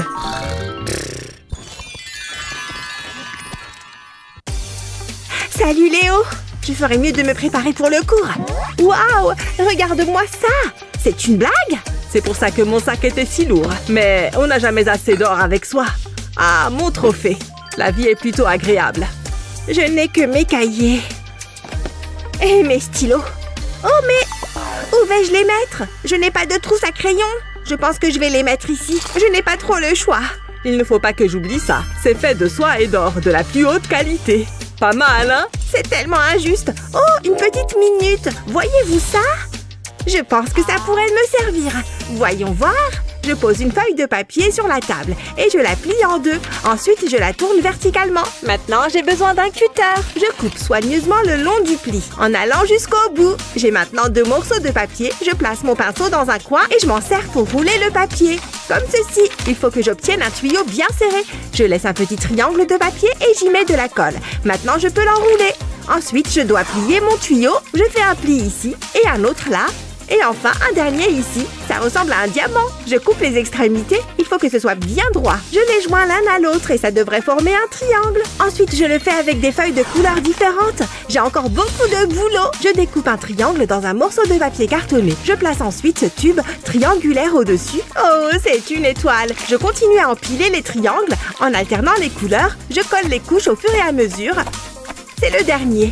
Salut Léo! Je ferais mieux de me préparer pour le cours. Waouh! Regarde-moi ça! C'est une blague? C'est pour ça que mon sac était si lourd. Mais on n'a jamais assez d'or avec soi. Ah, mon trophée! La vie est plutôt agréable. Je n'ai que mes cahiers. Et mes stylos. Oh, mais où vais-je les mettre? Je n'ai pas de trousse à crayon. Je pense que je vais les mettre ici. Je n'ai pas trop le choix. Il ne faut pas que j'oublie ça. C'est fait de soie et d'or, de la plus haute qualité. Pas mal, hein? C'est tellement injuste. Oh, une petite minute. Voyez-vous ça? Je pense que ça pourrait me servir. Voyons voir. Je pose une feuille de papier sur la table et je la plie en deux. Ensuite, je la tourne verticalement. Maintenant, j'ai besoin d'un cutter. Je coupe soigneusement le long du pli en allant jusqu'au bout. J'ai maintenant deux morceaux de papier. Je place mon pinceau dans un coin et je m'en sers pour rouler le papier. Comme ceci. Il faut que j'obtienne un tuyau bien serré. Je laisse un petit triangle de papier et j'y mets de la colle. Maintenant, je peux l'enrouler. Ensuite, je dois plier mon tuyau. Je fais un pli ici et un autre là. Et enfin, un dernier ici. Ça ressemble à un diamant. Je coupe les extrémités. Il faut que ce soit bien droit. Je les joins l'un à l'autre et ça devrait former un triangle. Ensuite, je le fais avec des feuilles de couleurs différentes. J'ai encore beaucoup de boulot. Je découpe un triangle dans un morceau de papier cartonné. Je place ensuite ce tube triangulaire au-dessus. Oh, c'est une étoile. Je continue à empiler les triangles en alternant les couleurs. Je colle les couches au fur et à mesure. C'est le dernier.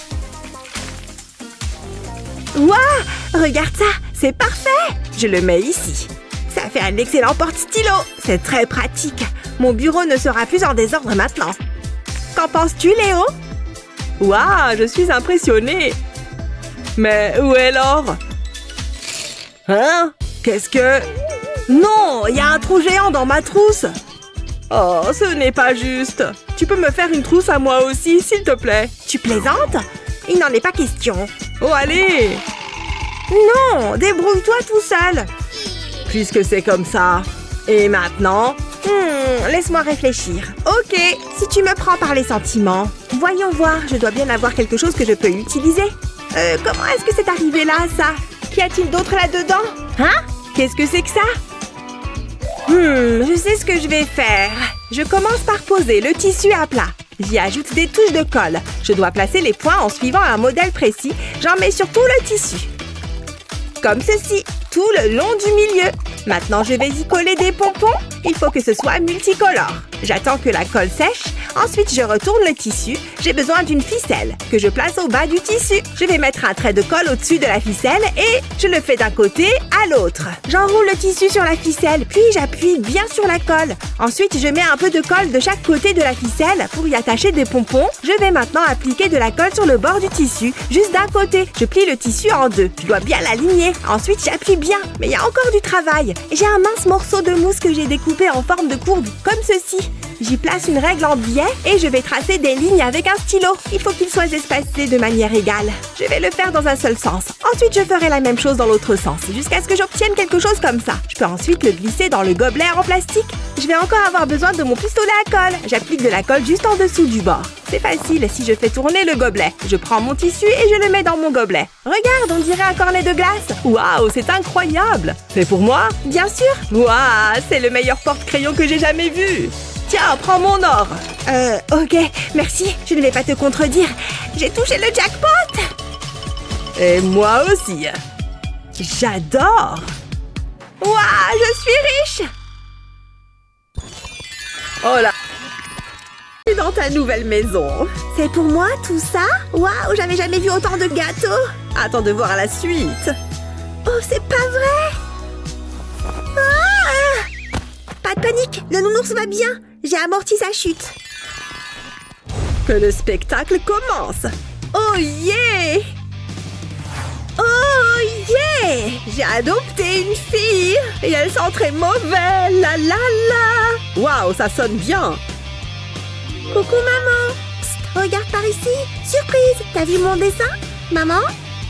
Waouh! Regarde ça, c'est parfait! Je le mets ici. Ça fait un excellent porte-stylo. C'est très pratique. Mon bureau ne sera plus en désordre maintenant. Qu'en penses-tu, Léo? Waouh, je suis impressionnée. Mais où est l'or? Hein? Qu'est-ce que... Non, il y a un trou géant dans ma trousse. Oh, ce n'est pas juste. Tu peux me faire une trousse à moi aussi, s'il te plaît? Tu plaisantes? Il n'en est pas question. Oh, allez! Non, débrouille-toi tout seul. Puisque c'est comme ça. Et maintenant? Hmm, laisse-moi réfléchir. Ok, si tu me prends par les sentiments. Voyons voir, je dois bien avoir quelque chose que je peux utiliser. Euh, comment est-ce que c'est arrivé là, ça? Qu'y a-t-il d'autre là-dedans? Hein? Qu'est-ce que c'est que ça? Hmm, je sais ce que je vais faire. Je commence par poser le tissu à plat. J'y ajoute des touches de colle. Je dois placer les points en suivant un modèle précis. J'en mets sur tout le tissu. Comme ceci, tout le long du milieu. Maintenant, je vais y coller des pompons. Il faut que ce soit multicolore. J'attends que la colle sèche. Ensuite, je retourne le tissu. J'ai besoin d'une ficelle que je place au bas du tissu. Je vais mettre un trait de colle au-dessus de la ficelle et je le fais d'un côté à l'autre. J'enroule le tissu sur la ficelle, puis j'appuie bien sur la colle. Ensuite, je mets un peu de colle de chaque côté de la ficelle pour y attacher des pompons. Je vais maintenant appliquer de la colle sur le bord du tissu, juste d'un côté. Je plie le tissu en deux. Je dois bien l'aligner. Ensuite, j'appuie bien. Mais il y a encore du travail. J'ai un mince morceau de mousse que j'ai découpé en forme de courbe, comme ceci. J'y place une règle en biais et je vais tracer des lignes avec un stylo. Il faut qu'ils soient espacés de manière égale. Je vais le faire dans un seul sens. Ensuite, je ferai la même chose dans l'autre sens, jusqu'à ce que j'obtienne quelque chose comme ça. Je peux ensuite le glisser dans le gobelet en plastique. Je vais encore avoir besoin de mon pistolet à colle. J'applique de la colle juste en dessous du bord. C'est facile si je fais tourner le gobelet. Je prends mon tissu et je le mets dans mon gobelet. Regarde, on dirait un cornet de glace. Waouh, c'est incroyable. C'est pour moi? Bien sûr. Waouh, c'est le meilleur porte-crayon que j'ai jamais vu. Tiens, prends mon or. Euh, ok, merci. Je ne vais pas te contredire. J'ai touché le jackpot. Et moi aussi. J'adore. Waouh, je suis riche. Oh là. Dans ta nouvelle maison. C'est pour moi tout ça? Waouh, j'avais jamais vu autant de gâteaux. Attends de voir la suite. Oh, c'est pas vrai. Ah! Pas de panique, le nounours va bien. J'ai amorti sa chute. Que le spectacle commence. Oh yeah! Oh yeah! J'ai adopté une fille et elle sent très mauvais. La la la! Waouh, ça sonne bien. Coucou maman! Psst, regarde par ici! Surprise! T'as vu mon dessin? Maman?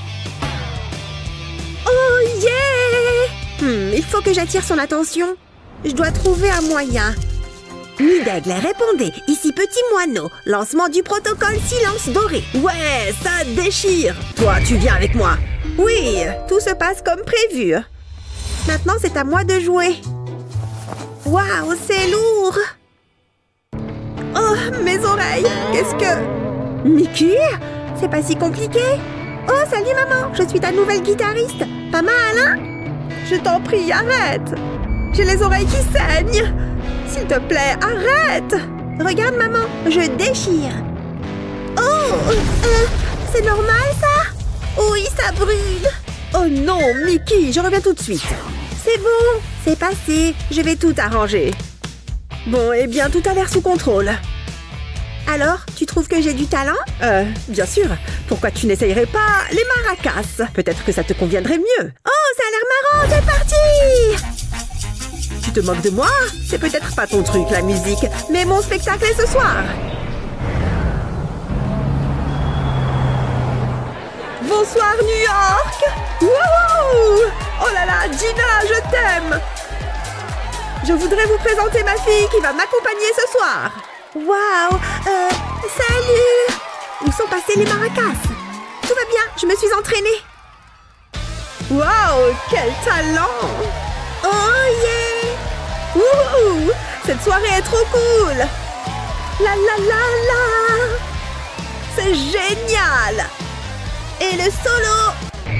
Oh yeah! Hmm, il faut que j'attire son attention. Je dois trouver un moyen. Nid d'aigle, répondez. Ici Petit Moineau. Lancement du protocole silence doré. Ouais, ça déchire. Toi, tu viens avec moi. Oui, tout se passe comme prévu. Maintenant, c'est à moi de jouer. Waouh, c'est lourd! Oh, mes oreilles! Qu'est-ce que... Mickey? C'est pas si compliqué? Oh, salut maman! Je suis ta nouvelle guitariste. Pas mal, hein? Je t'en prie, arrête! J'ai les oreilles qui saignent! S'il te plaît, arrête! Regarde maman, je déchire. Oh! Euh, c'est normal ça? Oui, ça brûle! Oh non, Mickey, je reviens tout de suite. C'est bon, c'est passé. Je vais tout arranger. Bon, eh bien, tout a l'air sous contrôle. Alors, tu trouves que j'ai du talent? Euh, bien sûr. Pourquoi tu n'essayerais pas les maracas? Peut-être que ça te conviendrait mieux. Oh, ça a l'air marrant, c'est parti! Tu te moques de moi? C'est peut-être pas ton truc, la musique, mais mon spectacle est ce soir. Bonsoir, New York! Wouhou! Oh là là, Gina, je t'aime! Je voudrais vous présenter ma fille qui va m'accompagner ce soir. Waouh! Euh, salut! Où sont passés les maracas? Tout va bien, je me suis entraînée. Waouh! Quel talent! Oh yeah! Wouhou! Cette soirée est trop cool! La la la la! C'est génial! Et le solo!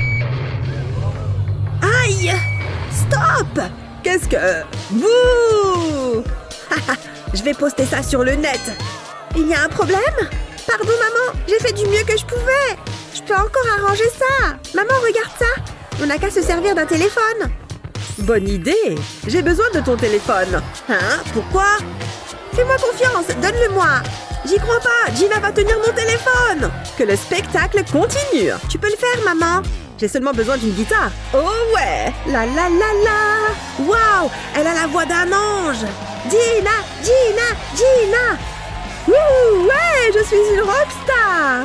Aïe! Stop! Qu'est-ce que... Bouh! Je vais poster ça sur le net. Il y a un problème? Pardon maman, j'ai fait du mieux que je pouvais. Je peux encore arranger ça. Maman, regarde ça. On n'a qu'à se servir d'un téléphone. Bonne idée. J'ai besoin de ton téléphone. Hein? Pourquoi? Fais-moi confiance, donne-le-moi. J'y crois pas, Gina va tenir mon téléphone. Que le spectacle continue. Tu peux le faire, maman. J'ai seulement besoin d'une guitare. Oh ouais! La la la la! Waouh! Elle a la voix d'un ange! Gina! Gina! Gina! Wouh! Ouais! Je suis une rockstar!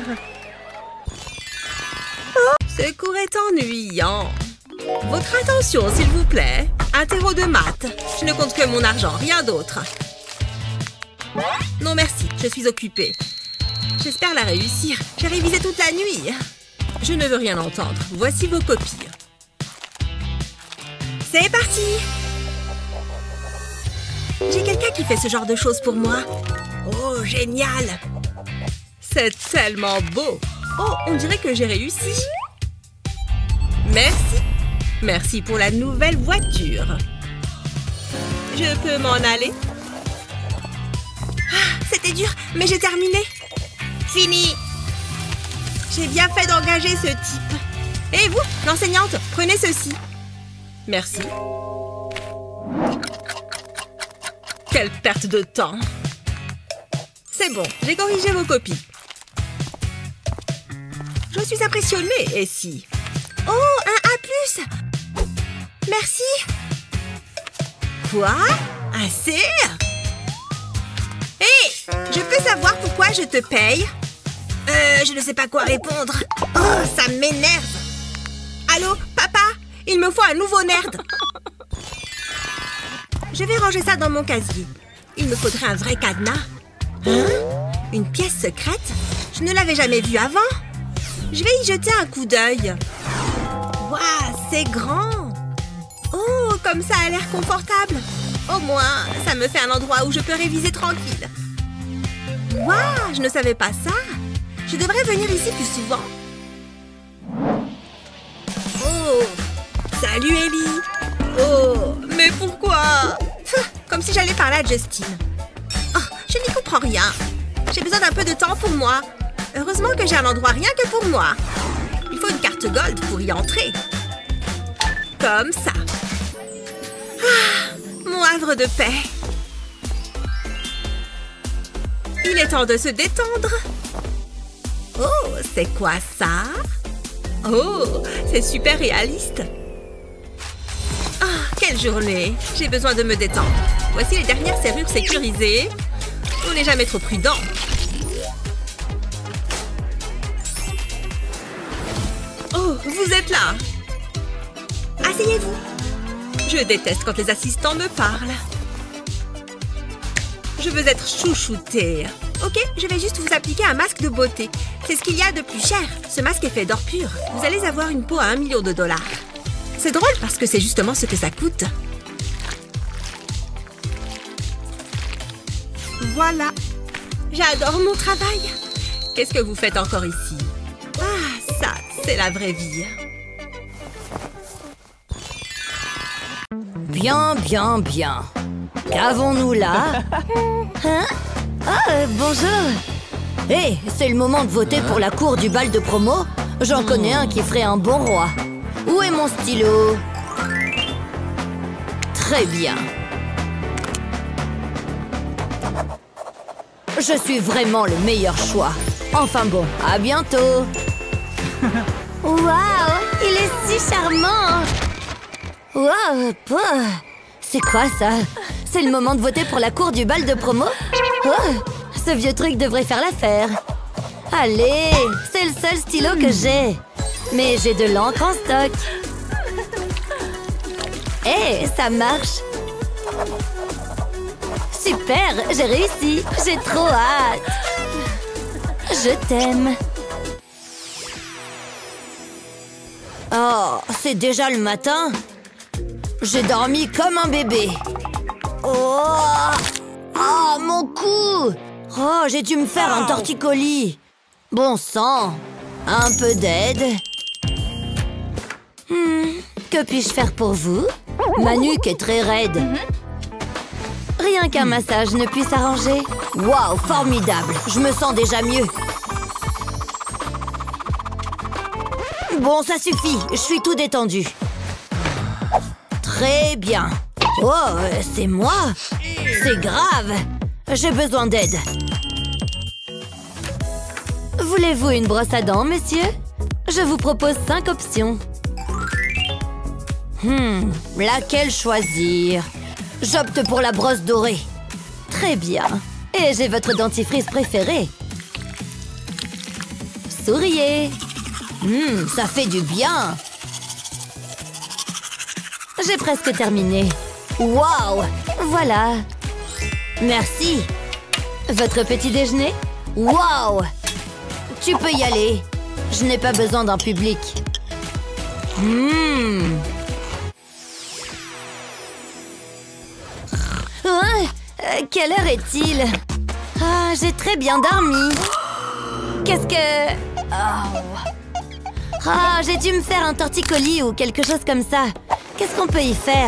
Oh! Ce cours est ennuyant. Votre attention, s'il vous plaît. Un terreau de maths. Je ne compte que mon argent, rien d'autre. Non merci, je suis occupée. J'espère la réussir. J'ai révisé toute la nuit. Je ne veux rien entendre. Voici vos copies. C'est parti! J'ai quelqu'un qui fait ce genre de choses pour moi. Oh, génial! C'est tellement beau. Oh, on dirait que j'ai réussi. Merci. Merci pour la nouvelle voiture. Je peux m'en aller? Ah, c'était dur, mais j'ai terminé. Fini! J'ai bien fait d'engager ce type. Et vous, l'enseignante, prenez ceci. Merci. Quelle perte de temps. C'est bon, j'ai corrigé vos copies. Je suis impressionnée, et si? Oh, un A plus. Merci. Quoi? Un C? Hé, je peux savoir pourquoi je te paye? Euh, je ne sais pas quoi répondre. Oh, ça m'énerve. Allô, papa? Il me faut un nouveau nerd. Je vais ranger ça dans mon casier. Il me faudrait un vrai cadenas. Hein? Une pièce secrète? Je ne l'avais jamais vue avant. Je vais y jeter un coup d'œil. Waouh, c'est grand. Oh, comme ça a l'air confortable. Au moins, ça me fait un endroit où je peux réviser tranquille. Waouh, je ne savais pas ça. Je devrais venir ici plus souvent. Oh, salut Ellie. Oh, mais pourquoi? Comme si j'allais parler à Justine. Oh, je n'y comprends rien. J'ai besoin d'un peu de temps pour moi. Heureusement que j'ai un endroit rien que pour moi. Il faut une carte gold pour y entrer. Comme ça. Ah, mon havre de paix. Il est temps de se détendre. Oh, c'est quoi ça? Oh, c'est super réaliste. Ah, quelle journée. J'ai besoin de me détendre. Voici les dernières serrures sécurisées. On n'est jamais trop prudent. Oh, vous êtes là. Asseyez-vous. Je déteste quand les assistants me parlent. Je veux être chouchoutée. Ok, je vais juste vous appliquer un masque de beauté. C'est ce qu'il y a de plus cher. Ce masque est fait d'or pur. Vous allez avoir une peau à un million de dollars. C'est drôle parce que c'est justement ce que ça coûte. Voilà. J'adore mon travail. Qu'est-ce que vous faites encore ici? Ah, ça, c'est la vraie vie. Bien, bien, bien. Qu'avons-nous là? Hein? Ah, euh, bonjour. Hé, hey, c'est le moment de voter pour la cour du bal de promo. J'en connais un qui ferait un bon roi. Où est mon stylo? Très bien. Je suis vraiment le meilleur choix. Enfin bon, à bientôt. Waouh, il est si charmant. Waouh, c'est quoi ça? C'est le moment de voter pour la cour du bal de promo? Oh, ce vieux truc devrait faire l'affaire. Allez, c'est le seul stylo que j'ai. Mais j'ai de l'encre en stock. Hé, hey, ça marche. Super, j'ai réussi. J'ai trop hâte. Je t'aime. Oh, c'est déjà le matin. J'ai dormi comme un bébé. Oh, oh mon cou. Oh, j'ai dû me faire un torticolis. Bon sang. Un peu d'aide. Hmm, que puis-je faire pour vous? Ma nuque est très raide. Rien qu'un massage ne puisse arranger. Waouh, formidable. Je me sens déjà mieux. Bon, ça suffit. Je suis tout détendu. Très bien. Oh, c'est moi. C'est grave. J'ai besoin d'aide. Voulez-vous une brosse à dents, monsieur? Je vous propose cinq options. Hmm, laquelle choisir? J'opte pour la brosse dorée. Très bien. Et j'ai votre dentifrice préféré. Souriez. Hmm, ça fait du bien. J'ai presque terminé. Waouh! Voilà. Merci. Votre petit déjeuner? Waouh! Tu peux y aller. Je n'ai pas besoin d'un public. Hmm. Ah, quelle heure est-il? Ah, j'ai très bien dormi. Qu'est-ce que... Oh. Ah, j'ai dû me faire un torticolis ou quelque chose comme ça. Qu'est-ce qu'on peut y faire?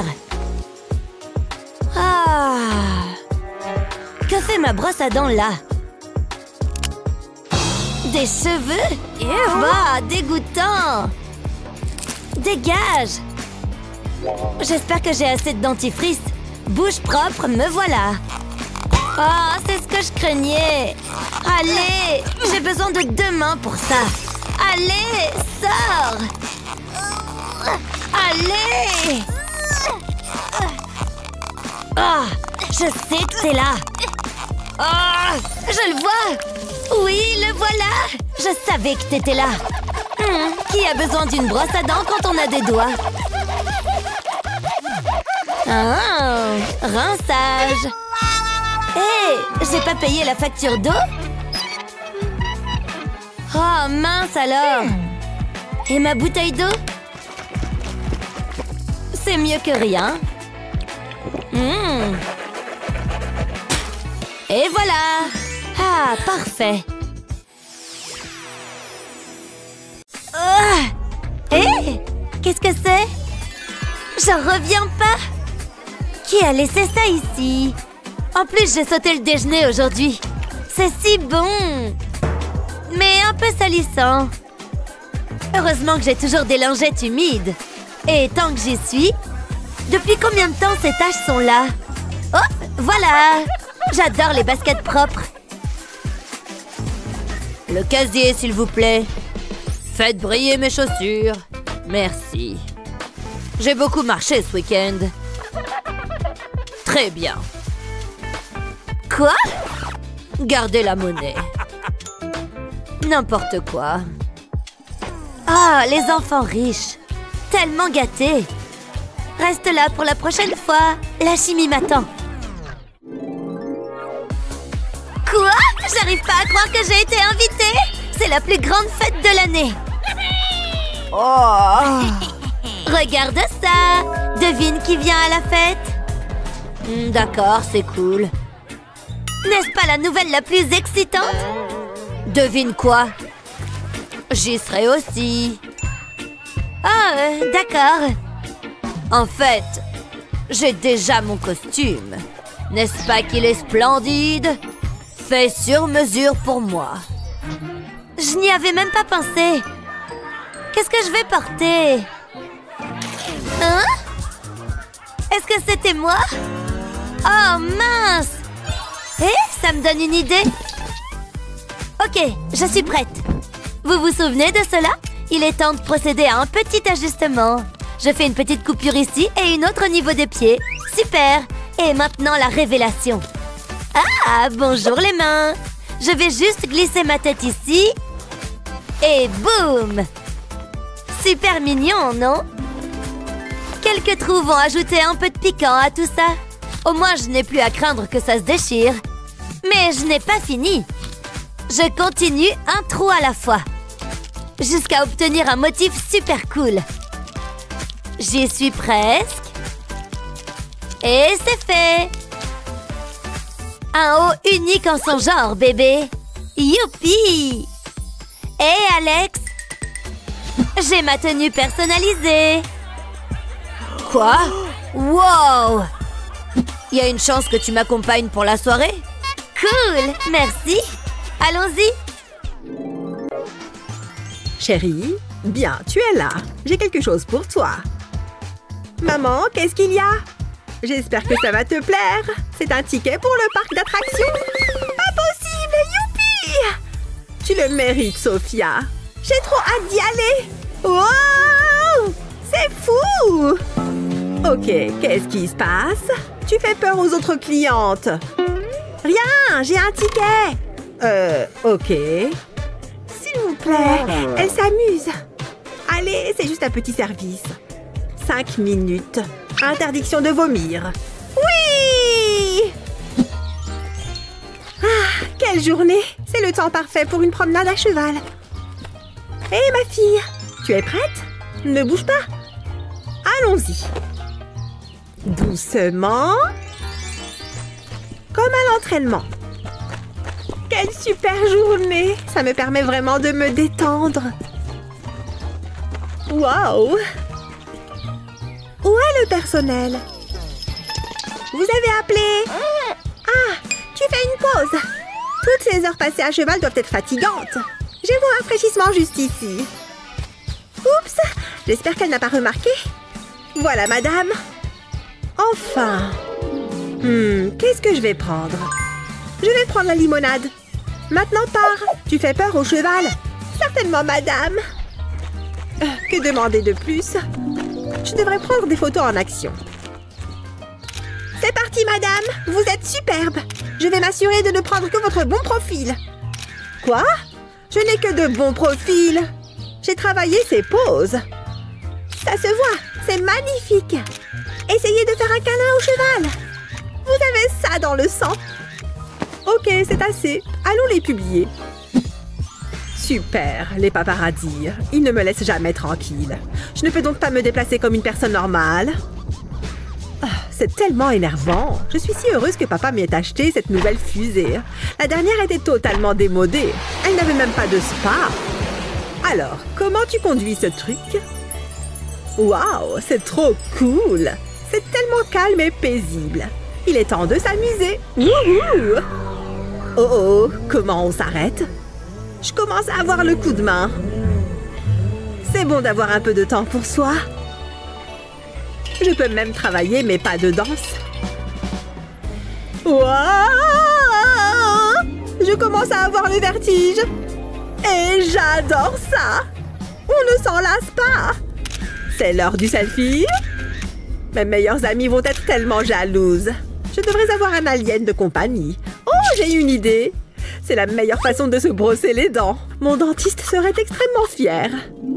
Ah. Que fait ma brosse à dents là? Des cheveux? Bah, dégoûtant! Dégage! J'espère que j'ai assez de dentifrice. Bouche propre, me voilà. Ah, oh, c'est ce que je craignais. Allez, j'ai besoin de deux mains pour ça. Allez, sors! Allez! Ah, je sais que c'est là. Ah, je le vois. Oui, le voilà. Je savais que t'étais là. Hum, qui a besoin d'une brosse à dents quand on a des doigts? Ah, rinçage. Hé, hey, j'ai pas payé la facture d'eau? Oh, mince alors. Et ma bouteille d'eau? C'est mieux que rien. Mmh. Et voilà. Ah, parfait. Hé, oh. Hey, qu'est-ce que c'est? J'en reviens pas. Qui a laissé ça ici? En plus, j'ai sauté le déjeuner aujourd'hui. C'est si bon. Mais un peu salissant. Heureusement que j'ai toujours des lingettes humides. Et tant que j'y suis... Depuis combien de temps ces taches sont là? Oh, voilà. J'adore les baskets propres. Le casier, s'il vous plaît. Faites briller mes chaussures. Merci. J'ai beaucoup marché ce week-end. Très bien. Quoi? Gardez la monnaie. N'importe quoi. Ah, les enfants riches. Tellement gâtés. Reste là pour la prochaine fois. La chimie m'attend. Quoi? J'arrive pas à croire que j'ai été invitée. C'est la plus grande fête de l'année. Oh. Regarde ça. Devine qui vient à la fête. Hmm, d'accord, c'est cool. N'est-ce pas la nouvelle la plus excitante? Devine quoi? J'y serai aussi. Ah, euh, d'accord. En fait, j'ai déjà mon costume. N'est-ce pas qu'il est splendide? Fait sur mesure pour moi. Je n'y avais même pas pensé. Qu'est-ce que je vais porter? Hein? Est-ce que c'était moi? Oh mince! Eh, ça me donne une idée. Ok, je suis prête. Vous vous souvenez de cela? Il est temps de procéder à un petit ajustement. Je fais une petite coupure ici et une autre au niveau des pieds. Super! Et maintenant la révélation. Ah, bonjour les mains! Je vais juste glisser ma tête ici. Et boum! Super mignon, non? Quelques trous vont ajouter un peu de piquant à tout ça. Au moins, je n'ai plus à craindre que ça se déchire. Mais je n'ai pas fini. Je continue un trou à la fois. Jusqu'à obtenir un motif super cool. J'y suis presque. Et c'est fait! Un haut unique en son genre, bébé! Youpi! Hé, Alex! J'ai ma tenue personnalisée! Quoi? Wow! Il y a une chance que tu m'accompagnes pour la soirée? Cool! Merci! Allons-y! Chérie, bien, tu es là. J'ai quelque chose pour toi. Maman, qu'est-ce qu'il y a? J'espère que ça va te plaire. C'est un ticket pour le parc d'attractions. Pas possible, youpi! Tu le mérites, Sophia. J'ai trop hâte d'y aller. Wow! C'est fou! Ok, qu'est-ce qui se passe? Tu fais peur aux autres clientes. Rien, j'ai un ticket. Euh, ok. S'il vous plaît, elle s'amuse. Allez, c'est juste un petit service. Cinq minutes. Interdiction de vomir. Oui! Ah, quelle journée! C'est le temps parfait pour une promenade à cheval. Hé, ma fille, tu es prête? Ne bouge pas. Allons-y. Doucement. Comme à l'entraînement. Quelle super journée! Ça me permet vraiment de me détendre. Waouh! Où est le personnel? Vous avez appelé? Ah, tu fais une pause. Toutes ces heures passées à cheval doivent être fatigantes. J'ai mon rafraîchissement juste ici. Oups, j'espère qu'elle n'a pas remarqué. Voilà, madame. Enfin. Hmm, qu'est-ce que je vais prendre? Je vais prendre la limonade. Maintenant, pars. Tu fais peur au cheval? Certainement, madame. Euh, que demander de plus? Je devrais prendre des photos en action. C'est parti, madame. Vous êtes superbe. Je vais m'assurer de ne prendre que votre bon profil. Quoi? Je n'ai que de bons profils. J'ai travaillé ces poses. Ça se voit. C'est magnifique. Essayez de faire un câlin au cheval. Vous avez ça dans le sang. Ok, c'est assez. Allons les publier. Super, les paparazzis. Ils ne me laissent jamais tranquille. Je ne peux donc pas me déplacer comme une personne normale. Ah, c'est tellement énervant. Je suis si heureuse que papa m'ait acheté cette nouvelle fusée. La dernière était totalement démodée. Elle n'avait même pas de spa. Alors, comment tu conduis ce truc? Waouh, c'est trop cool. C'est tellement calme et paisible. Il est temps de s'amuser. Wouhou! Oh oh, comment on s'arrête? Je commence à avoir le coup de main. C'est bon d'avoir un peu de temps pour soi. Je peux même travailler, mais pas de danse. Waouh! Je commence à avoir le vertige. Et j'adore ça! On ne s'en lasse pas. C'est l'heure du selfie. Mes meilleures amies vont être tellement jalouses. Je devrais avoir un alien de compagnie. Oh, j'ai une idée. C'est la meilleure façon de se brosser les dents. Mon dentiste serait extrêmement fier.